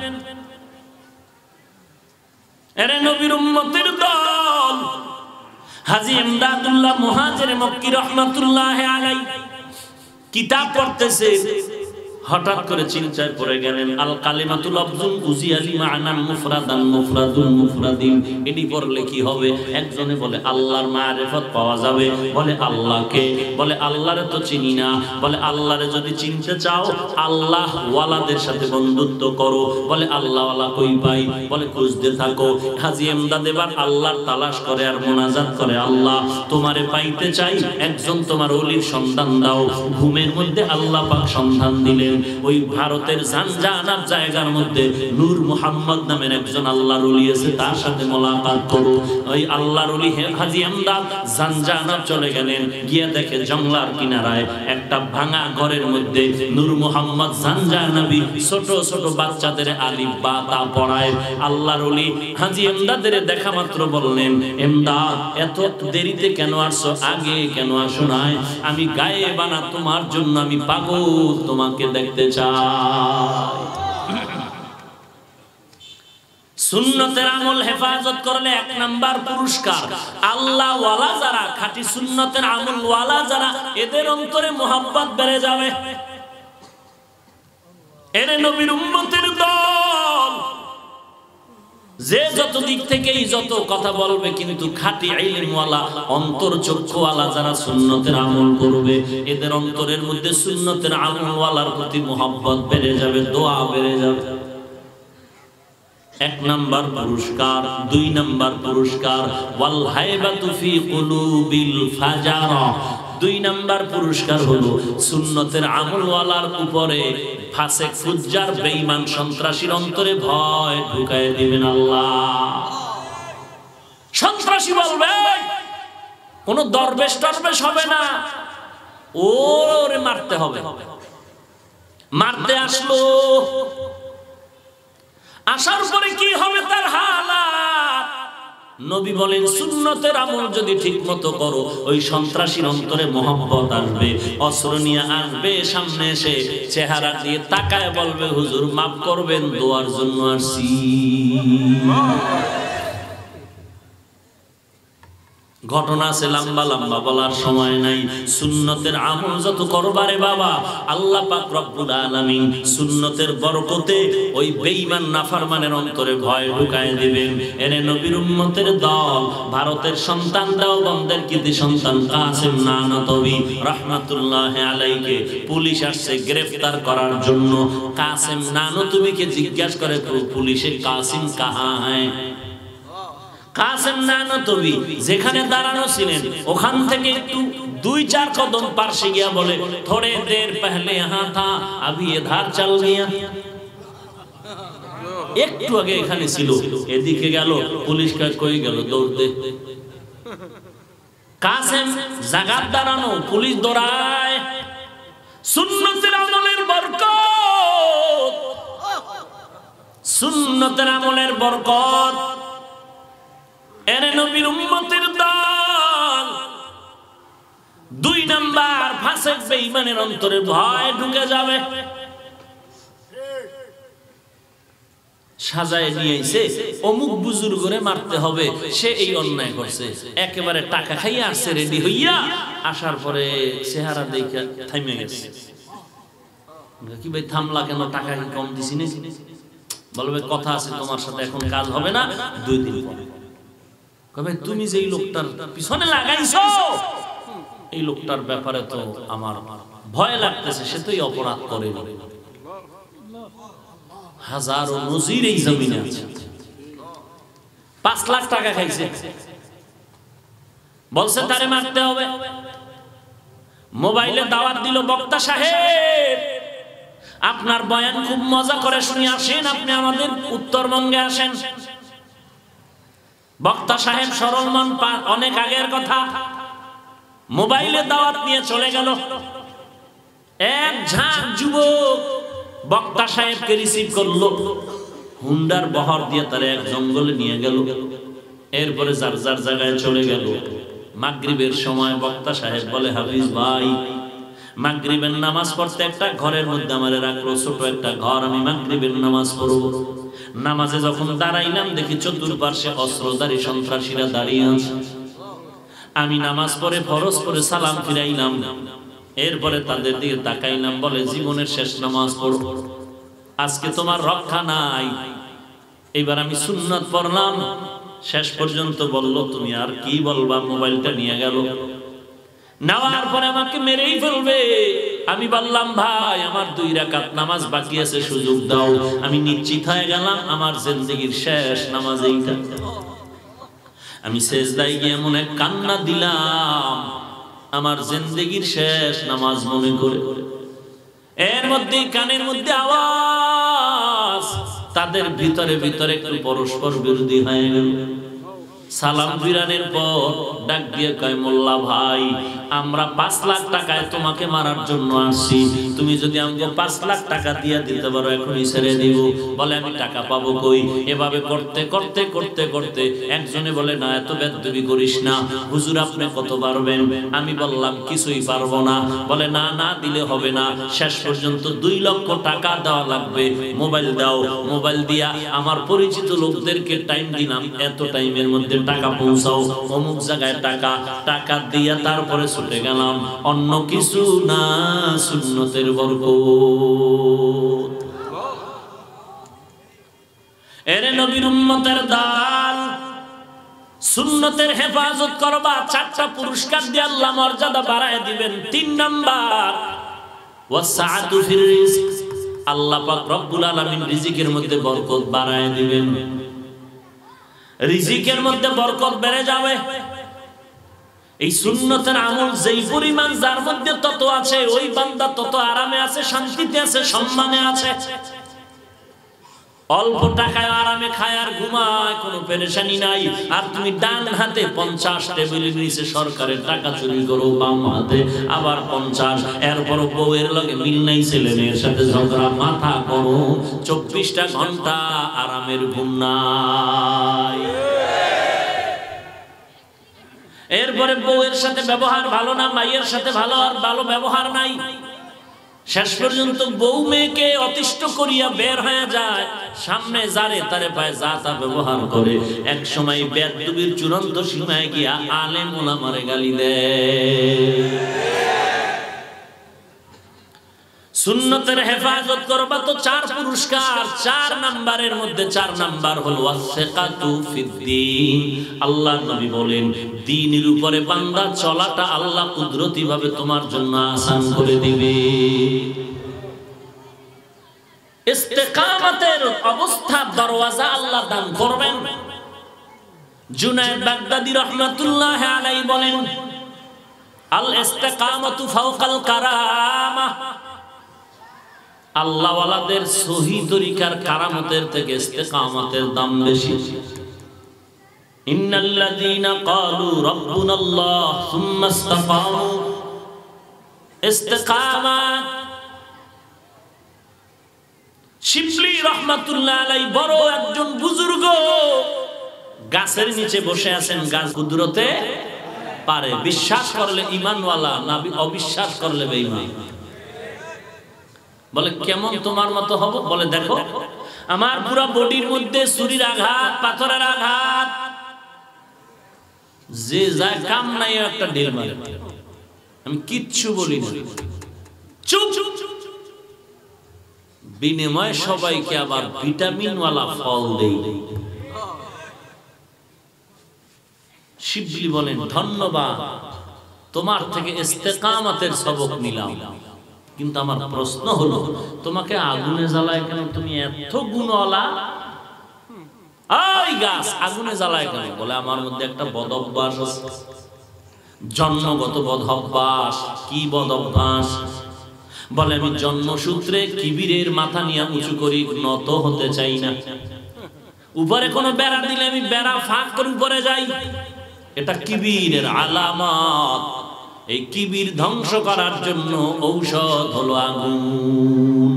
এরে নবীর উম্মতের দল, হাজী ইমদাদুল্লাহ মুহাজির মক্কি রহমাতুল্লাহ আলাইহি কিতাব পড়তেছে, হঠাৎ করে চিন্তায় পড়ে গেলেন আল কালিমাতুল আফজুল উজিয়ালি মা'নান মুফরাদান মুফরাদুন মুফরাদিন। এটি পড়লে কি হবে? একজনে বলে আল্লাহর মারিফত পাওয়া যাবে, বলে আল্লাহকে, বলে আল্লাহরে তো চিনি না, বলে আল্লাহরে যদি চিনতে চাও আল্লাহ ওয়ালাদের সাথে বন্ধুত্ব করো, বলে আল্লাহ ওয়ালা কই পাই, বলে খুঁজতে থাকো। হাজী এমদাদ এবার আল্লাহর তালাশ করে আর মোনাজাত করে, আল্লাহ তোমারে পাইতে চাই, একজন তোমার ওলির সন্ধান দাও। ঘুমের মধ্যে আল্লাহ পাক সন্ধান দিলেন। ওই ভারতের জানজানাব জায়গার মধ্যে নূর মুহাম্মদ নামের একজন আল্লাহর ওলি আছে, তার সাথে মোলাকাত করো। ওই আল্লাহর ওলি হাজী এমদাদ জানজানাব চলে গেলেন, গিয়ে দেখে জংলার কিনারায় একটা ভাঙা ঘরের মধ্যে নূর মুহাম্মদ জানজানাবি ছোট ছোট বাচ্চাদের আলিফ বা তা পড়ায়। আল্লাহর ওলি হাজী এমদাদের দেখা মাত্র বললেন, এমদাদ এত দেরিতে কেন আসছো, আগে কেন আসো নাই? আমি গায়ে বানা তোমার জন্য আমি পাগল, তোমাকে দেখতে চাই। সুন্নতের আমল হেফাজত করলে 1 নাম্বার পুরস্কার, আল্লাহ ওয়ালা যারা, খাঁটি সুন্নতের আমল ওয়ালা যারা, এদের অন্তরে মোহাব্বত বেড়ে যাবে। এর নবীর উম্মতের দল যে যত দিক থেকেই যত কথা বলবে, কিন্তু খাঁটি ইলমওয়ালা অন্তর চক্ষুওয়ালা যারা সুন্নতের আমল করবে, এদের অন্তরের মধ্যে সুন্নতের আমলওয়ালার প্রতি মুহাব্বত বেড়ে যাবে, দোয়া বেড়ে যাবে। এক নাম্বার পুরস্কার। দুই নাম্বার পুরস্কার ওয়াল হাইবাতু ফি কুলুবিল ফাজারা। দুই নাম্বার পুরস্কার হলো সুন্নতের আমলওয়ালার উপরে ফাসিক ফুজ্জার বেঈমান সন্ত্রাসীর অন্তরে ভয় ঢুকায় দিবেন আল্লাহ। সন্ত্রাসী বলবে কোন দরবেশ টরবেশ হবে না, ওরে মারতে হবে। মারতে আসলো, আসার পরে কি হবে তার হালাত? নবী বলেন সুন্নতের আমল যদি ঠিকমতো করো, ওই সন্ত্রাসীর অন্তরে মহব্বত আসবে, অস্ত্র নিয়ে আসবে, সামনে এসে চেহারা দিয়ে তাকায় বলবে হুজুর মাফ করবেন, দোয়ার জন্য আসছি। ঘটনা আছে লম্বা লম্বা, বলার সময় নাই। সুন্নতের আমল যত করবারে বাবা, আল্লাহ পাক রব্বুল আলামিন সুন্নতের বরকতে ওই বেঈমান নাফরমানের অন্তরে ভয় ঢুকায় দিবেন। এনে নবীর উম্মতের দল, ভারতের সন্তান দেওবন্দের কৃতি সন্তান কাসেম নানতবী রাহমাতুল্লাহি আলাইহি পুলিশ আসছে গ্রেফতার করার জন্য। কাসেম নানতবীকে জিজ্ঞাসা করে পুলিশে, কাসিম কাহা হ্যায়? কাসেম নানতবী যেখানে দাঁড়ানো ছিলেন ওখান থেকে একটু 2-4 কদম পাশে গিয়া বলে, থোড়ে দের পহলে ইহাं था अभी इधर चल गया। একটু আগে এখানে ছিল, এদিকে গেল, পুলিশ কই গেল দৌড়তে। কাসেম জায়গায় দাঁড়ানো, পুলিশ দৌড়ায়। সুন্নতের আমলের বরকত, সুন্নতের আমলের বরকত। এনে নবীর উম্মতের দল। দুই নাম্বার ফাসিক বেঈমানের অন্তরে ভয় ঢুকে যাবে। সাজায় নিয়ে আইছে অমুক বুজুর্গরে মারতে হবে, সে এই অন্যায় করছে। একেবারে টাকা খাইয়া আসছে রেডি হইয়া, আসার পরে চেহারা দেখে থামে গেছে। কি ভাই থামলা কেন? টাকা কি কম দিছি না? বলবে কথা আছে তোমার সাথে, এখন কাজ হবে না, 2 দিন পরে। কবে তুমি যেই লোকটার পিছনে লাগাইছো, এই লোকটার ব্যাপারে তো আমার ভয় লাগতেছে, সে তো এই অপরাধ করে। হাজারো নজির এই জমিনে আছে। 5 লাখ টাকা খাইছে, বলছে তারে মারতে হবে। মোবাইলে দাওয়াত দিল, বক্তা সাহেব আপনার বয়ান খুব মজা করে শুনি, আসেন আপনি আমাদের উত্তরবঙ্গে আসেন। বক্তা সাহেব সরল মন, অনেক আগের কথা, মোবাইলে দাওয়াত নিয়ে চলে গেল। এক ঝাঁক যুবক বক্তা সাহেবকে রিসিভ করলো, হুন্ডার বহর দিয়ে তারা এক জঙ্গলে নিয়ে গেল। এরপরে যার যার জায়গায় চলে গেল। মাগরিবের সময় বক্তা সাহেব বলে, হাফিজ ভাই মাগরিবের নামাজ পড়তে একটা ঘরের মধ্যে আমারে রাখলো, ছোট একটা ঘর, আমি মাগরিবের নামাজ পড়ব। নামাজে যখন দাঁড়াইলাম দেখি চতুর্পার্শ্বে অস্ত্রধারী সন্ত্রাসীরা দাঁড়িয়ে আছে। আমি নামাজ পড়ে ফরজ করে সালাম ফিরাইলাম। এরপরে তাদের দিকে তাকাইলাম, বলে জীবনের শেষ নামাজ পড়ব, আজকে তোমার রক্ষা নাই। এইবার আমি সুন্নাত পড়লাম, শেষ পর্যন্ত বলল তুমি আর কি বলবা, মোবাইলটা নিয়ে গেল। নেওয়ার পরে আমাকে মেরেই ফেলবে। আমি বললাম ভাই আমার 2 রাকাত নামাজ বাকি আছে, সুযোগ দাও। আমি নিশ্চিত হয়ে গেলাম আমার জিন্দেগীর শেষ নামাজ এইটা। আমি সেজদায় গিয়ে এমন এক কান্না দিলাম, আমার জিন্দেগীর শেষ নামাজ মনে করে। এর মধ্যে কানের মধ্যে আওয়াজ, তাদের ভিতরে ভিতরে একটু পরস্পর বিরোধী হয়ে গেল। সালাম ফিরানোর পর ডাক দিয়ে কয়, মোল্লা ভাই আমরা 5 লাখ টাকায় তোমাকে মারার জন্য আসছি, তুমি যদি আমাকে 5 লাখ টাকা দিয়ে দিতে পারো এখনই ছেড়ে দিব। বলে আমি টাকা পাবো কই? এভাবে করতে করতে করতে করতে একজনে বলে, না এত বেদবি করিস না, হুজুর আপনি কত পারবেন? আমি বললাম কিছুই পারবো না। বলে না না দিলে হবে না, শেষ পর্যন্ত 2 লক্ষ টাকা দেওয়া লাগবে। মোবাইল দাও। মোবাইল দিয়া আমার পরিচিত লোকদেরকে টাইম দিলাম, এত টাইমের মধ্যে টাকা পৌঁছাও, অমুক জায়গায় টাকা দিয়া তারপরে ছুটে গেলাম। অন্য কিছু না, সুন্নতের বরকত। এরে নবীর উম্মতের দল, সুন্নতের হেফাজত করবা, 4টা পুরস্কার দিয়ে আল্লাহ মর্যাদা বাড়ায় দিবেন। 3 নাম্বার, ওয়াসআতু ফির রিজক, আল্লাহ পাক রব্বুল আলামিন রিজিকের মধ্যে বরকত বাড়ায় দিবেন। রিজিকের মধ্যে বরকত বেড়ে যাবে। এই সুন্নতের আমল যেই পরিমাণ যার মধ্যে তত আছে, ওই বান্দা তত আরামে আছে, শান্তিতে আছে, সম্মানে আছে। অল্প টাকায় আরামে খায় আর ঘুমায়, কোনো পেরেশানি নাই। আর তুমি ডান হাতে 50 টেবিলের নিচে সরকারের টাকা চুরি করো, বাম হাতে আবার 50, এরপর বউয়ের লগে মিল নাই, ছেলে মেয়ের সাথে ঝগড়া, মাথা করো, 24টা ঘন্টা আরামের ঘুম নাই। এরপরে বউয়ের সাথে ব্যবহার ভালো না, মায়ের সাথে ভালো ব্যবহার নাই। শেষ পর্যন্ত বউ মেয়েকে অতিষ্ঠ করিয়া বের হয়ে যায়, সামনে যারে তারে পায় যা তা ব্যবহার করে। এক সময় বেয়াদবির চূড়ান্ত সীমায় গিয়া আলেম ওলামারে গালি দেয়। সুন্নতের হেফাজত করবা তো 4 পুরস্কার। 4 নাম্বারের মধ্যে 4 নাম্বার হলো ওয়াসিকাতু ফিদ্দিন। আল্লাহর নবী বলেন, দ্বীনের উপরে বান্দা চলাটা আল্লাহ কুদরতি ভাবে তোমার জন্য আসান করে দিবে। ইস্তেকামতের অবস্থার দরওয়াজা আল্লাহ দান করবেন। জুনায়েদ বাগদাদী রাহমাতুল্লাহি আলাইহি বলেন, আল ইস্তেকামাতু ফাওকাল কারামা, আল্লাহ ওয়ালাদের সহি তরিকার কারামতের থেকে ইস্তেকামতের দাম বেশি। ইন্নাল্লাযীনা ক্বালু রাব্বুনাল্লাহ সুম্মা ইসতাকামু, ইস্তেকামাত। শিবলি রাহমাতুল্লাহি আলাইহি বড় একজন বুজুর্গ, গাছের নিচে বসে আছেন, গাছ কুদরতে পারে। বিশ্বাস করলে ঈমানওয়ালা, না অবিশ্বাস করলে বেঈমান। বলে কেমন তোমার মতো হব? বলে দেখো, আমার পুরো বডির মধ্যে ছুরির আঘাত, পাথরের আঘাত, যে যায় কাম নাই একটা ঢিল মারে, আমি কিচ্ছু বলি না, চুপ। বিনিময়ে সবাইকে আবার ভিটামিনওয়ালা ফল দেই। শিবলি বলেন, ধন্যবাদ, তোমার থেকে ইস্তেকামতের সবক নিলাম। কিন্তু আমার প্রশ্ন হলো, তোমাকে আগুনে জ্বালায় কেন? তুমি এত গুণওয়ালা, ওই গাছ আগুনে জ্বালায় কেন? বলে আমার মধ্যে একটা বদ অভ্যাস আছে, জন্মগত বদ অভ্যাস। কি বদ অভ্যাস? বলে আমি জন্মসূত্রে কিবিরের মাথা নিয়ে উঁচু করি, নত হতে চাই না। উপরে কোনো বেড়া দিলে আমি বেড়া ফাঁক করে উপরে যাই, এটা কিবিরের আলামত। এই কিবির ধ্বংস করার জন্য ঔষধ হলো আগুন।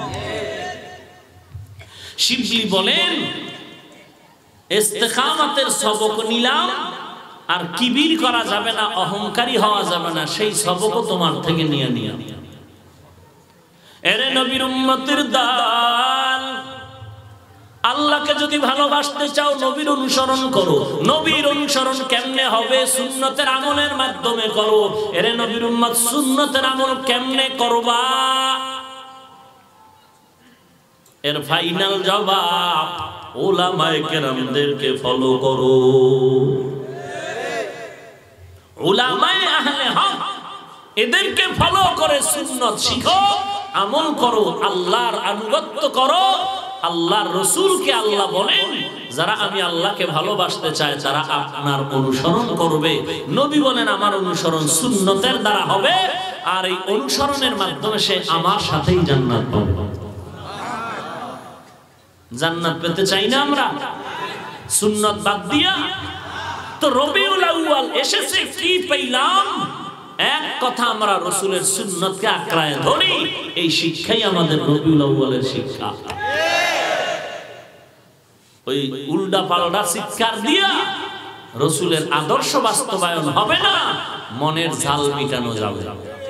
শিবলি বলেন, ইস্তেকামতের সবক নিলাম, আর কিবির করা যাবে না, অহংকারী হওয়া যাবে না, সেই সবক তোমার থেকে নিয়ে নিয়ে। এরে নবীর উম্মতের দল, আল্লাহকে যদি ভালোবাসতে চাও নবীর অনুসরণ করো। নবীর অনুসরণ কেমনে হবে? সুন্নতের আমলের মাধ্যমে করো। এরে নবীর উম্মত, সুন্নতের আমল কেমনে করবা? এর ফাইনাল জবাব, উলামায়ে কেরামদেরকে ফলো করো। উলামায়ে আহলে হক, এদেরকে ফলো করে সুন্নত শিখো, আমল করো, আল্লাহর আনুগত্য করো। আল্লাহর রাসূলকে আল্লাহ বলেন, যারা আমি আল্লাহকে ভালোবাসতে চায় তারা আপনার অনুসরণ করবে। নবী বলেন, আমার অনুসরণ সুন্নতের দ্বারা হবে, আর এই অনুসরণের মাধ্যমে সে আমার সাথেই জান্নাত পাবে। জান্নাত পেতে চাই না আমরা সুন্নত বাদ দিয়া? তো রবিউল আউয়াল এসেছে, কি পেলাম? এক কথা, আমরা রাসূলের সুন্নতকে আঁকড়ায় ধরি। এই শিক্ষাই আমাদের রবিউল আউয়ালের শিক্ষা। ওই উল্টা পাল্টা চিৎকার দিয়া রাসূলের আদর্শ বাস্তবায়ন হবে না, মনের ঝাল মিটানো যাবে।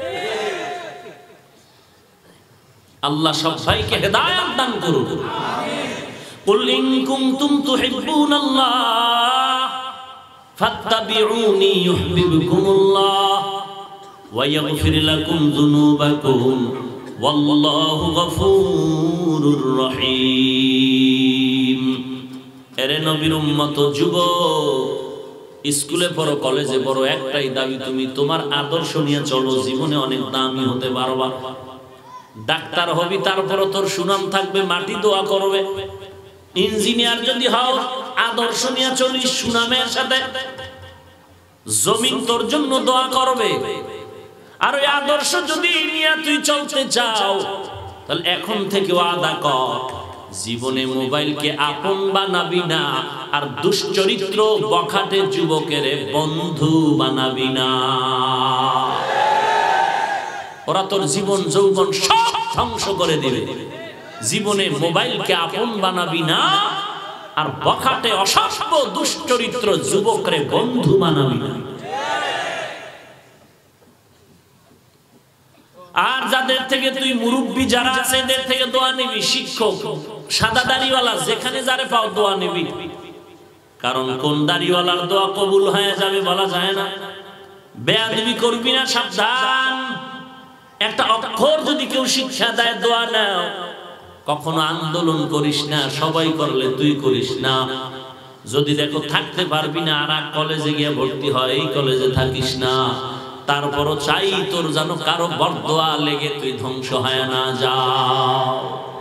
আল্লাহ সবাইকে হেদায়েত দান করুন। কুল ইন কুনতুম তুহিব্বুনাল্লাহ ফাত্তাবিউনি ইউহিব্বুকুমুল্লাহ ওয়া ইয়াগফির লাকুম যুনুবাকুম ওয়াল্লাহু গফুরুর রহিম। এরে নবীর উম্মত যুবক, স্কুলে পড়ো, কলেজে পড়ো, একটাই দাবি, তুমি তোমার আদর্শ নিয়ে চলো, জীবনে অনেক দামি হতে পারবা। ডাক্তার হবি, তারপরও তোর সুনাম থাকবে, মাটি দোয়া করবে। ইঞ্জিনিয়ার যদি হও, আদর্শ নিয়ে চলিস সুনামের সাথে, জমিন তোর জন্য দোয়া করবে। আর ওই আদর্শ যদি নিয়ে তুই চলতে চাও, তাহলে এখন থেকে ওয়াদা কর, জীবনে মোবাইলকে আপন বানাবি না, আর দুশ্চরিত্র বখাটে যুবকের বন্ধু বানাবি না। ওরা তোর জীবন যৌবন সব ধ্বংস করে দিবে। জীবনে মোবাইলকে আপন বানাবি না, আর বখাটে অসভ্য দুশ্চরিত্র যুবকরে বন্ধু বানাবি না। আর যাদের থেকে তুই মুরব্বী যারা আছে, এদের থেকে দোয়া নিবি। শিক্ষক, সাদা দাড়িওয়ালা, যেখানে যারে পাও দোয়া নিবি। কারণ কোন দাড়িওয়ালার দোয়া কবুল হয়ে যাবে বলা যায় না। বেয়াদবি করবি না, সাবধান। একটা অক্ষর যদি কেউ শিক্ষা দেয়, দোয়া নাও। কখনো আন্দোলন করিস না, সবাই করলে তুই করিস না। যদি দেখো থাকতে পারবি না, আর এক কলেজে গিয়ে ভর্তি হয়, এই কলেজে থাকিস না। তারপরও চাই তোর যেন কারো বরদোয়া লেগে তুই ধ্বংস হয় না যাও।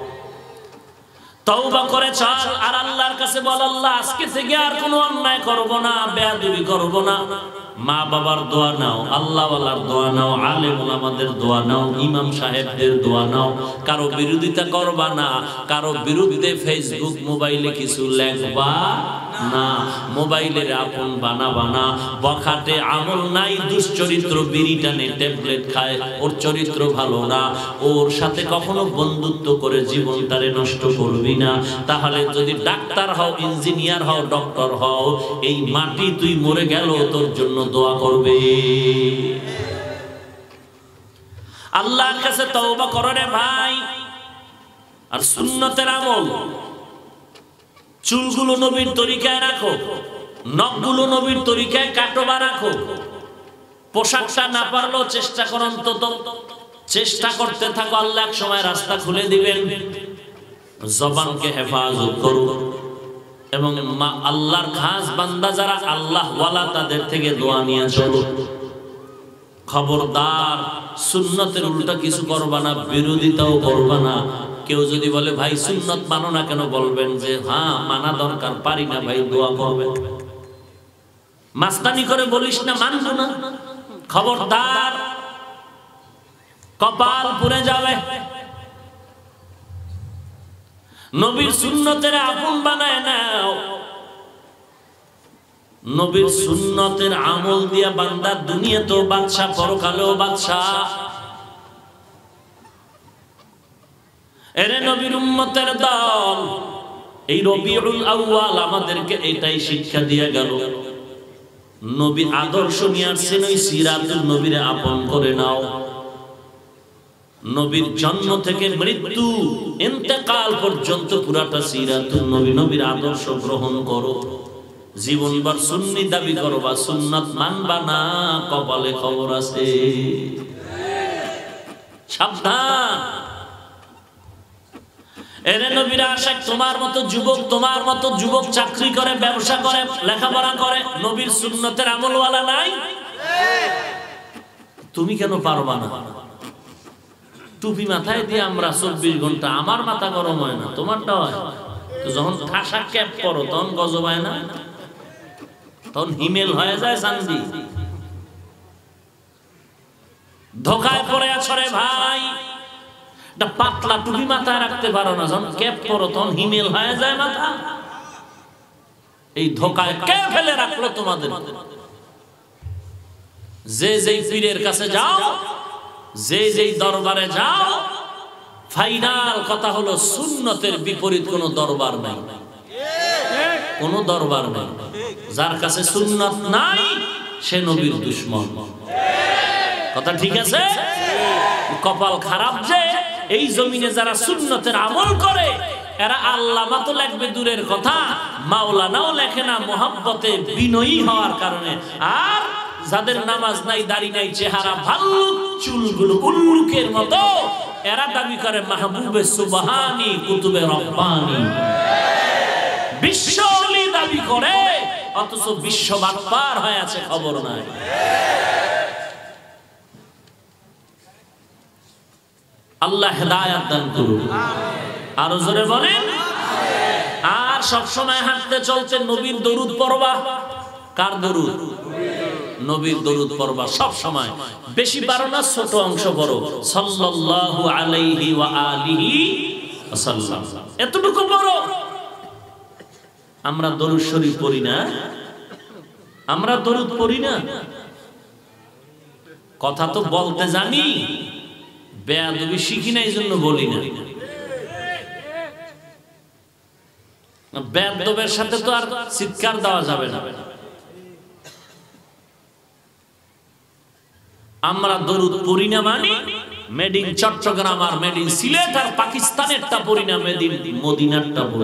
তওবা করে চল, আর আল্লাহর কাছে বল, আল্লাহ আজকে থেকে আর কোনো অন্যায় করব না, বেয়াদবি করব না। মা বাবার দোয়া নাও, আল্লাহওয়ালার দোয়া নাও, আলেম ওলামাদের দোয়া নাও, ইমাম সাহেবদের দোয়া নাও। কারো বিরোধিতা করবা না, কারো বিরুদ্ধে ফেসবুক মোবাইলে কিছু লেখবা না, মোবাইলের আপন বানাবা না। বখাটে আমল নাই, দুশ্চরিত্র, বিড়ি টানে, ট্যাবলেট খায়, ওর চরিত্র ভালো না, ওর সাথে কখনো বন্ধুত্ব করে জীবনটারে নষ্ট করবি না। তাহলে যদি ডাক্তার হও, ইঞ্জিনিয়ার হও, ডক্টর হও, এই মাটি তুই মরে গেল তোর জন্য দোয়া করবে। আল্লাহর কাছে তওবা করো রে ভাই। আর সুন্নতের আমল, চুলগুলো নবীর তরিকায় রাখো, নখগুলো নবীর তরিকায় কাটো বা রাখো। পোশাকটা না পারলেও চেষ্টা করো, অন্তত চেষ্টা করতে থাকো, আল্লাহ এক সময় রাস্তা খুলে দিবেন। জবানকে হেফাজত করো, এবং আল্লাহর খাস বান্দা যারা আল্লাহ ওয়ালা, তাদের থেকে দোয়া নিয়ে চলো। খবরদার, সুন্নতের উল্টা কিছু করবা না, বিরোধিতাও করবা না। কেউ যদি বলে ভাই সুন্নত মানো না কেন, বলবেন যে হ্যাঁ মানা দরকার, পারি না ভাই, দোয়া করবে। মাস্তানি করে বলিস না মানব না, খবরদার, কপাল পুড়ে যাবে। নবীর সুন্নতের আপন বানায় নাও। নবীর সুন্নতের আমল দিয়া বান্দা দুনিয়াতেও বাদশা, পরকালেও বাদশা। এরে নবীর উম্মতের দল, এই রবিউল আউয়াল আমাদেরকে এটাই শিক্ষা দিয়ে গেল। নবী আদর্শ নিয়ে আসছেন, ওই সিরাতুল নবীরে আপন করে নাও। নবীর জন্ম থেকে মৃত্যু, ইন্তেকাল পর্যন্ত পুরাটা সিরাতুল নবী, নবীর আদর্শ গ্রহণ করো। জীবনভর সুন্নি দাবি করো বা সুন্নাত মানবা না, কপালে খবর আছে, সাবধান। এরে নবীর আশাক, তোমার মতো যুবক চাকরি করে, ব্যবসা করে, লেখাপড়া করে, নবীর সুন্নতের আমলওয়ালা নাই। তুমি কেন পারবা না? টুপি মাথায় দিয়ে আমরা 24 ঘন্টা, আমার মাথা গরম হয় না, তোমারটা হয়। তো যখন ঠাসা ক্যাপ পরো, তখন গজব হয় না, তখন হিমেল হয়ে যায় চান্দি। ধোকায় পড়ে আছো রে ভাই, পাতলা টুপি মাথায় রাখতে পারো না, যখন ক্যাপ পরো তখন হিমেল হয়ে যায় মাথা। এই ধোকায় কে ফেলে রাখলো তোমাদের? যে যেই পীরের কাছে যাও, যে যেই দরবারে যাও, ফাইনাল কথা হলো সুন্নতের বিপরীত কোনো দরবার নাই, কোনো দরবার নাই। যার কাছে সুন্নত নাই সে নবীর দুশমন। কথা ঠিক আছে? কপাল খারাপ যে এই জমিনে যারা সুন্নতের আমল করে, এরা আল্লামা তো লেখবে দূরের কথা, মাওলানাও লেখে না, মোহাব্বতে বিনয়ী হওয়ার কারণে। আর যাদের নামাজ নাই, দাড়ি নাই, চেহারা ভাল্লুক, চুলগুলো উল্লুকের মতো, এরা দাবি করে মাহবুবে সুবহানি, কুতুবে রব্বানি, বিশ্বলি দাবি করে, অথচ বিশ্ব বাটপার হয়ে আছে, খবর নাই। আল্লাহ হেদায়েত দান করুন, আরো জোরে বলেন। আর সব সময় হাঁটতে চলতে নবীর দরুদ পড়বা। কার দরুদ? নবীর দরুদ পড়বা সব সময়। বেশি পারো না, ছোট অংশ পড়ো, সাল্লাল্লাহু আলাইহি ওয়া আলিহি ওয়াসাল্লাম, এতটুকু পড়ো। আমরা দরুদ শরীফ পড়ি না, আমরা দরুদ পড়ি না। কথা তো বলতে জানি, বেয়াদবি শিখি না, এই জন্য বলি না। বেয়াদবের সাথে তো আর চিৎকার দেওয়া যাবে না। আমরা দরুদ পড়ি না মানে মেড ইন চট্টগ্রাম আর মেড ইন সিলেট আর পাকিস্তানেরটা পড়ি না, মেড ইন মদিনারটা পড়ি।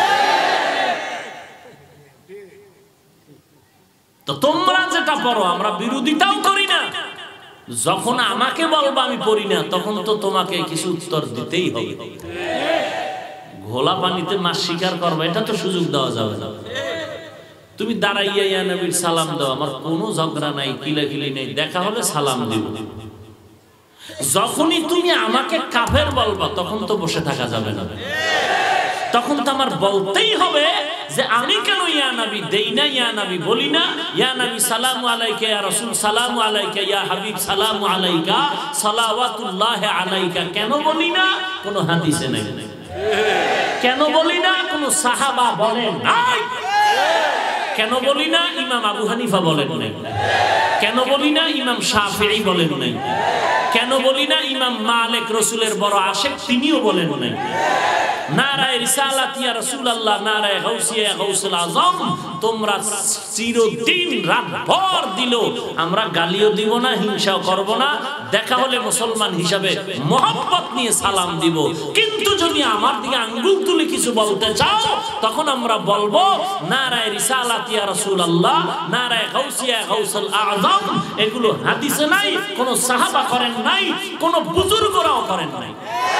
তো তোমরা যেটা পড়ো আমরা বিরোধিতাও করি না। যখন আমাকে বলবা আমি পড়ি না, তখন তো তোমাকে কিছু উত্তর দিতেই হবে। ঘোলা পানিতে মাছ শিকার করবে, এটা তো সুযোগ দেওয়া যাবে না। তুমি দাঁড়াইয়া ইয়া নবীর সালাম দাও, আমার কোনো ঝগড়া নাই, কিলাকিলি নেই, দেখা হলে সালাম দিব। যখনই তুমি আমাকে কাফের বলবা, তখন তো বসে থাকা যাবে না, তখন তো আমার বলতেই হবে যে আমি কেন ইয়া নবী দেই না, ইয়া নবী বলি না, ইয়া নবী সালামু আলাইকা, ইয়া রাসূল সালামু আলাইকা, ইয়া হাবিব সালামু আলাইকা, সালাওয়াতুল্লাহি আলাইকা কেন বলি না? কোন হাদিসে নাই। কেন বলি না? কোন সাহাবা বলেন নাই। কেন বলি না? ইমাম আবু হানিফা বলেন নাই। কেন বলি না? ইমাম শাফিঈ বলেন নাই। কেন বলি না? ইমাম মালিক রাসূলের বড় আশিক, তিনিও বলেন নাই। নারায়ে রিসালাত ইয়া রাসূলুল্লাহ, নারায়ে গাউসিয়া ইয়া গাউসুল আযম, তোমরা চিরদিন রাতভর দিলো, আমরা গালিও দিব না, হিংসাও করব না, দেখা হলে মুসলমান হিসাবে মহব্বত নিয়ে সালাম দিব। কিন্তু যদি আমার দিকে আঙ্গুল তুলে কিছু বলতে চাও, তখন আমরা বলবো নারায়ে রিসালাত ইয়া রাসূলুল্লাহ, নারায়ে গাউসিয়া ইয়া গাউসুল আযম। এগুলো হাদিসে নাই, কোন সাহাবা করেন নাই, কোন বুজুর্গরাও করেন নাই।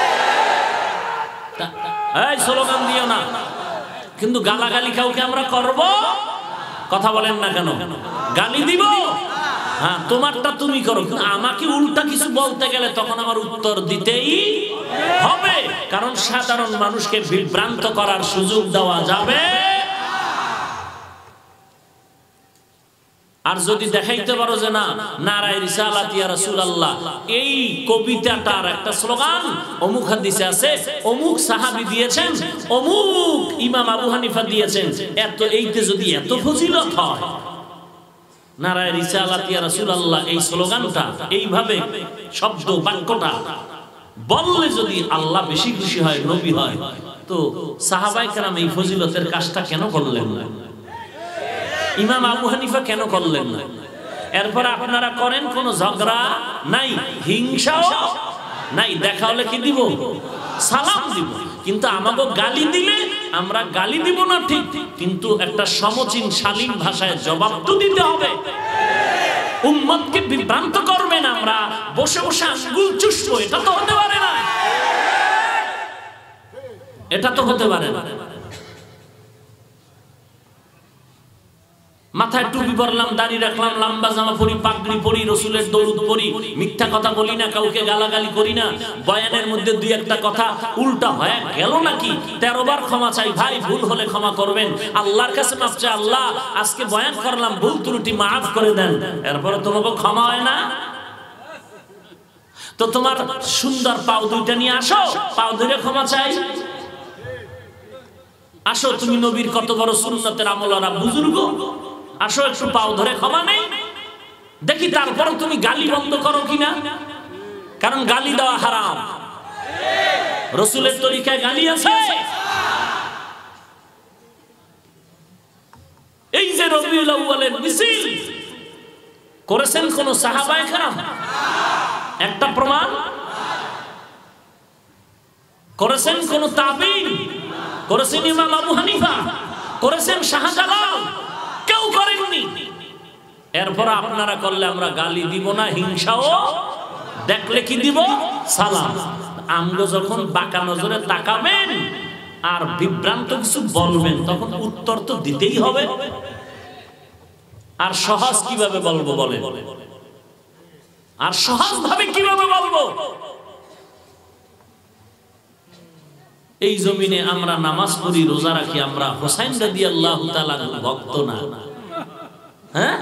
এই স্লোগান দিও না, কিন্তু গালাগালি কাউকে আমরা করব? কথা বলেন না কেন? গালি দিব? হ্যাঁ, তোমারটা তুমি করো, কিন্তু আমাকে উল্টা কিছু বলতে গেলে তখন আমার উত্তর দিতেই হবে, কারণ সাধারণ মানুষকে বিভ্রান্ত করার সুযোগ দেওয়া যাবে। আর যদি দেখাইতে পারো যে না, নারায়ে রিসালাত ইয়া রাসূলুল্লাহ এই কবিতাটার একটা স্লোগান অমুক হাদিসে আছে, অমুক সাহাবী দিয়েছেন, অমুক ইমাম আবু হানিফা দিয়েছেন, এত এইতে যদি এত ফজিলত হয়, নারায়ে রিসালাত ইয়া রাসূলুল্লাহ এই স্লোগানটা এইভাবে শব্দ বাক্যটা বললে যদি আল্লাহ বেশি খুশি হয়, নবী হয়, তো সাহাবায়ে কেরাম এই ফজিলতের কাজটা কেন করলেন না? ইমাম আবু হানিফা কেন করলেন না? এরপর আপনারা করেন, কোন ঝগড়া নাই, হিংসাও নাই, দেখা হলে কি দিব? সালাম দিব। কিন্তু আমাকে গালি দিলে আমরা গালি দিব না ঠিক, কিন্তু একটা সমচিন শালীন ভাষায় জবাব তো দিতে হবে। উম্মতকে বিভ্রান্ত করবেন, আমরা বসে বসে আঙ্গুল চুষবো, এটা তো হতে পারে না, এটা তো হতে পারে না। মাথায় টুপি পরলাম, দাড়ি রাখলাম, লম্বা জামা পরি, পাগড়ি পরি, রসুলের দরুদ পরি, মিথ্যা কথা বলি না, কাউকে গালাগালি করি না, বয়ানের মধ্যে দুই একটা কথা উল্টা হয়ে গেল নাকি 13 বার ক্ষমা চাই, ভাই ভুল হলে ক্ষমা করবেন, আল্লাহর কাছে মাফ চাই, আল্লাহ আজকে বয়ান করলাম, ভুল ত্রুটি মাফ করে দেন, এরপরে তোমাকে ক্ষমা হয় না? তো তোমার সুন্দর পাও দুইটা নিয়ে আসো, পাও ধরে ক্ষমা চাই। আসো, তুমি নবীর কত বড় সুন্নতের আমলওয়ালা বুজুর্গ, আসো একটু পাও ধরে ক্ষমা নেই, দেখি তারপর তুমি গালি বন্ধ করো কিনা, কারণ গালি দেওয়া হারাম। রসুলের তরিকায় গালি আছে? এই যে রবিউল আউয়ালের মিছিল করেছেন কোন সাহাবায়ে কেরাম? একটা প্রমাণ করেছেন কোন তাবিঈন? করেছেন ইমাম আবু হানিফা? করেছেন শাহজালাল? কেউ করেননি। এরপর আপনারা করলে আমরা গালি দিব না, হিংসাও দেখলে কি দিব? সালাম। আমগো যখন বাঁকা নজরে তাকাবেন, আর বিভ্রান্ত কিছু বলবেন, তখন উত্তর তো দিতেই হবে। আর সহজ কিভাবে বলবো বলেন? আর সহজ ভাবে কিভাবে বলবো? এই জমিনে আমরা নামাজ পড়ি, রোজা রাখি, আমরা হোসাইন রাদিয়াল্লাহু তাআলা ভক্ত না? হ্যাঁ,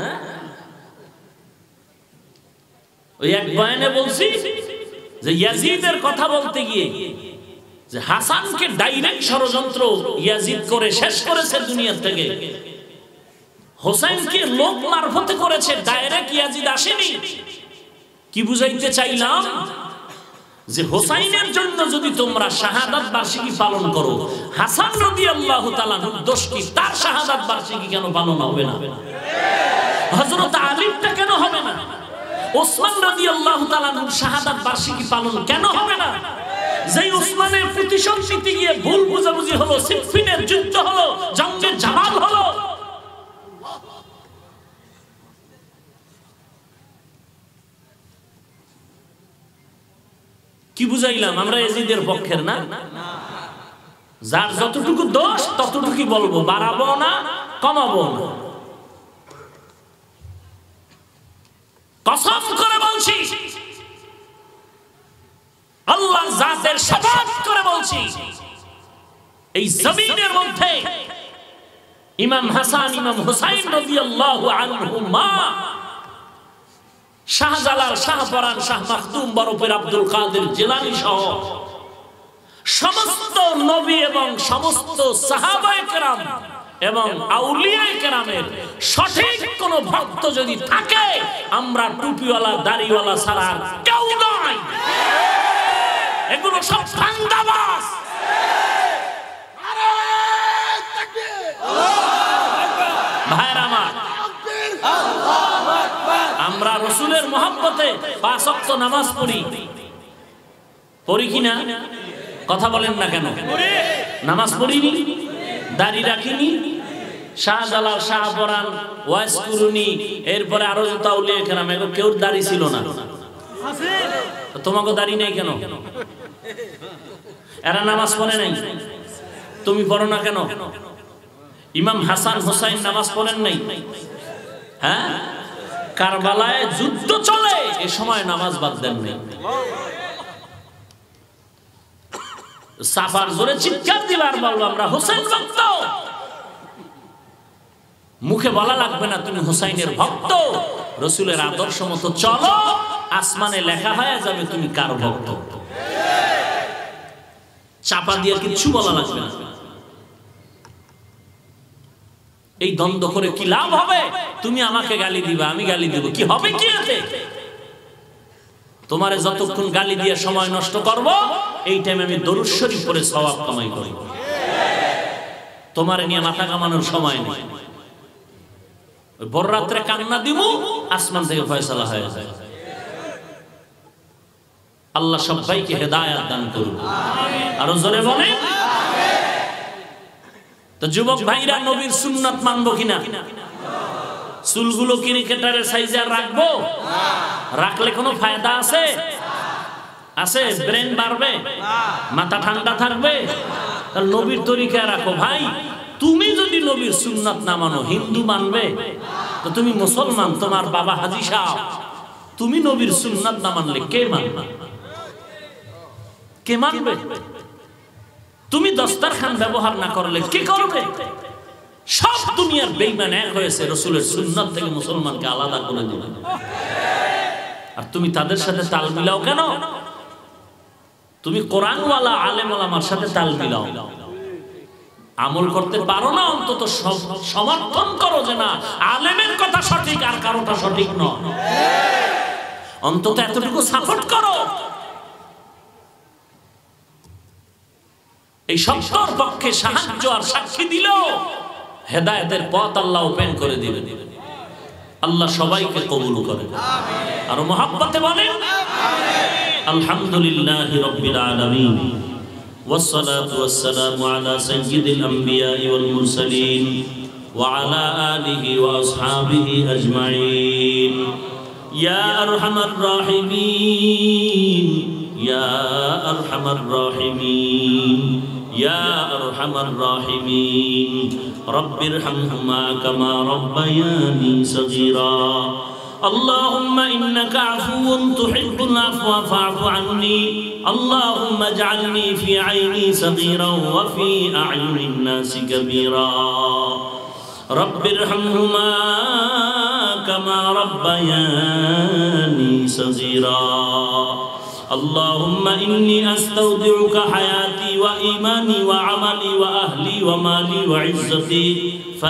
ওই এক বয়ানে বলছি যে ইয়াজিদের কথা বলতে গিয়ে যে হাসানকে ডাইরেক্ট ষড়যন্ত্র ইয়াজিদ করে শেষ করেছে দুনিয়া থেকে, হোসাইনকে লোক মারফতে করেছে, ডাইরেক্ট ইয়াজিদ আসেনি। কি বুঝাইতে চাইলাম? যে হোসাইনের জন্য যদি তোমরা শাহাদাত বার্ষিকী পালন করো, হাসান রাদিয়াল্লাহু তাআলা দোষ কি? তার শাহাদাত বার্ষিকী কেন পালন হবে না? হযরত আলীরটা কেন হবে না? ওসমান রাদিয়াল্লাহু তাআলা শাহাদাত বার্ষিকী পালন কেন হবে না? যেই ওসমানের প্রতিশোধ নিতে গিয়ে ভুল বুঝাবুঝি হলো, সিফফিনের যুদ্ধ হলো, জঙ্গে জামাল হলো, কি বুঝাইলাম? আমরা ইয়াজিদের পক্ষের না? যার যতটুকু দোষ ততটুকুই বলবো, বাড়াবো না, কমাবো না। কসম করে বলছি, আল্লাহ জাতের শপথ করে বলছি, এই জমিনের মধ্যে ইমাম হাসান, ইমাম হুসাইন রাদিয়াল্লাহু আনহুমা, শাহজালাল, শাহপরান, শাহ মাখদুম বরফের আব্দুল কাদের জিলানী সহ সমস্ত নবী এবং সমস্ত সাহাবায়ে কেরাম এবং আউলিয়ায়ে কেরামের সঠিক কোন ভক্ত যদি থাকে, আমরা টুপিওয়ালা দাড়িওয়ালা ছাড়া কেউ নয়। এগুলো সব ফান্দাবাজ। ভাইরা আমার, আমরা রাসূলের মহব্বতে 5 ওয়াক্ত নামাজ পড়ি, পড়ি কিনা? কথা বলেন না কেন? নামাজ পড়িনি, দাড়ি রাখিনি, শাহজালাল, শাহপরান, ওয়াইস কুরুনি, এরপরে আরো যত আউলিয়া কেরাম, এগুলো কেউ দাড়ি ছিল না। তোমাকে দাড়ি নেই কেন? এরা নামাজ পড়ে নাই, তুমি পড়ো না কেন? ইমাম হাসান হুসাইন নামাজ পড়েন নাই? হ্যাঁ, কারবালায় যুদ্ধ চলে, এ সময় নামাজ বাদ দেন নাই। সাফার জোরে চিৎকার দিবার বলবো আমরা হুসাইন ভক্ত। মুখে বলা লাগবে না তুমি হুসাইনের ভক্ত, রাসূলের আদর্শ মতো চলো, আসমানে লেখা হয়ে যাবে তুমি কার ভক্ত। চাপা দিয়ে কিছু বলা লাগবে না। এই দ্বন্দ্ব করে কি লাভ হবে? তুমি আমাকে গালি দিবা, আমি গালি দিব, কি হবে? কি এতে? তোমারে যতক্ষণ গালি দিয়ে সময় নষ্ট করব, এই টাইমে আমি দরুদ শরীফ পড়ে সওয়াব কামাই করব। তোমারে নিয়ে মাথা কামানোর সময় নেই। ভোর রাত্রে কান্না দিব, আসমান থেকে ফয়সালা হয়ে যায়। আল্লাহ সবাইকে হেদায়েত দান করুন, আরো জোরে বলেন। তো যুবক ভাইরা, নবীর সুন্নাত মানবো কিনা? চুলগুলো ক্রিকেটারের সাইজে রাখবো? রাখলে কোনো ফায়দা আছে? আছে? ব্রেন বাড়বে? মাথা ঠান্ডা থাকবে? তাহলে নবীর তরিকা রাখো ভাই। তুমি যদি নবীর সুন্নাত না মানো, হিন্দু মানবে? তো তুমি মুসলমান, তোমার বাবা হাজী সাহেব, তুমি নবীর সুন্নাত না মানলে কে মানবে? কে মানবে? তুমি দস্তারখান ব্যবহার না করলে কে করবে? সব দুনিয়ার বেঈমান এক হয়েছে রাসূলের সুন্নাত থেকে মুসলমানকে আলাদা করে দিবে। আর তুমি তাদের সাথে তাল মিলাও কেন? তুমি কোরআনওয়ালা আলেম ওলামার সাথে তাল মিলাও, আমল করতে পারো না, অন্তত সমর্থন করো যে না, আলেমের কথা সঠিক আর কারোটা সঠিক নয়, অন্তত এতটুকু সাপোর্ট করো। এই সত্যর পক্ষে সাহায্য আর সাক্ষী দিল, হেদায়েতের পথ আল্লাহ ওপেন করে দিবেন। আল্লাহ সবাইকে কবুল করে। আর মহব্বতে বলেন আলহামদুলিল্লাহি রাব্বিল আলামিন, والصلاة والسلام على سيد الأنبياء والمرسلين وعلى آله وأصحابه أجمعين يا أرحم الراحمين يا أرحم الراحمين ইয়া আরহামার রাহিমিন। রব্বিরহামহুমা কামা রাব্বায়ানি সগীরা। اللهم إنك عفو تحب العفو فاعف عني اللهم اجعلني في عيني صغيرا وفي أعين الناس كبيرا رب ارحمهما كما ربياني صغيرا اللهم إني أستودعك حياتي وإيماني وعملي وأهلي ومالي وعزتي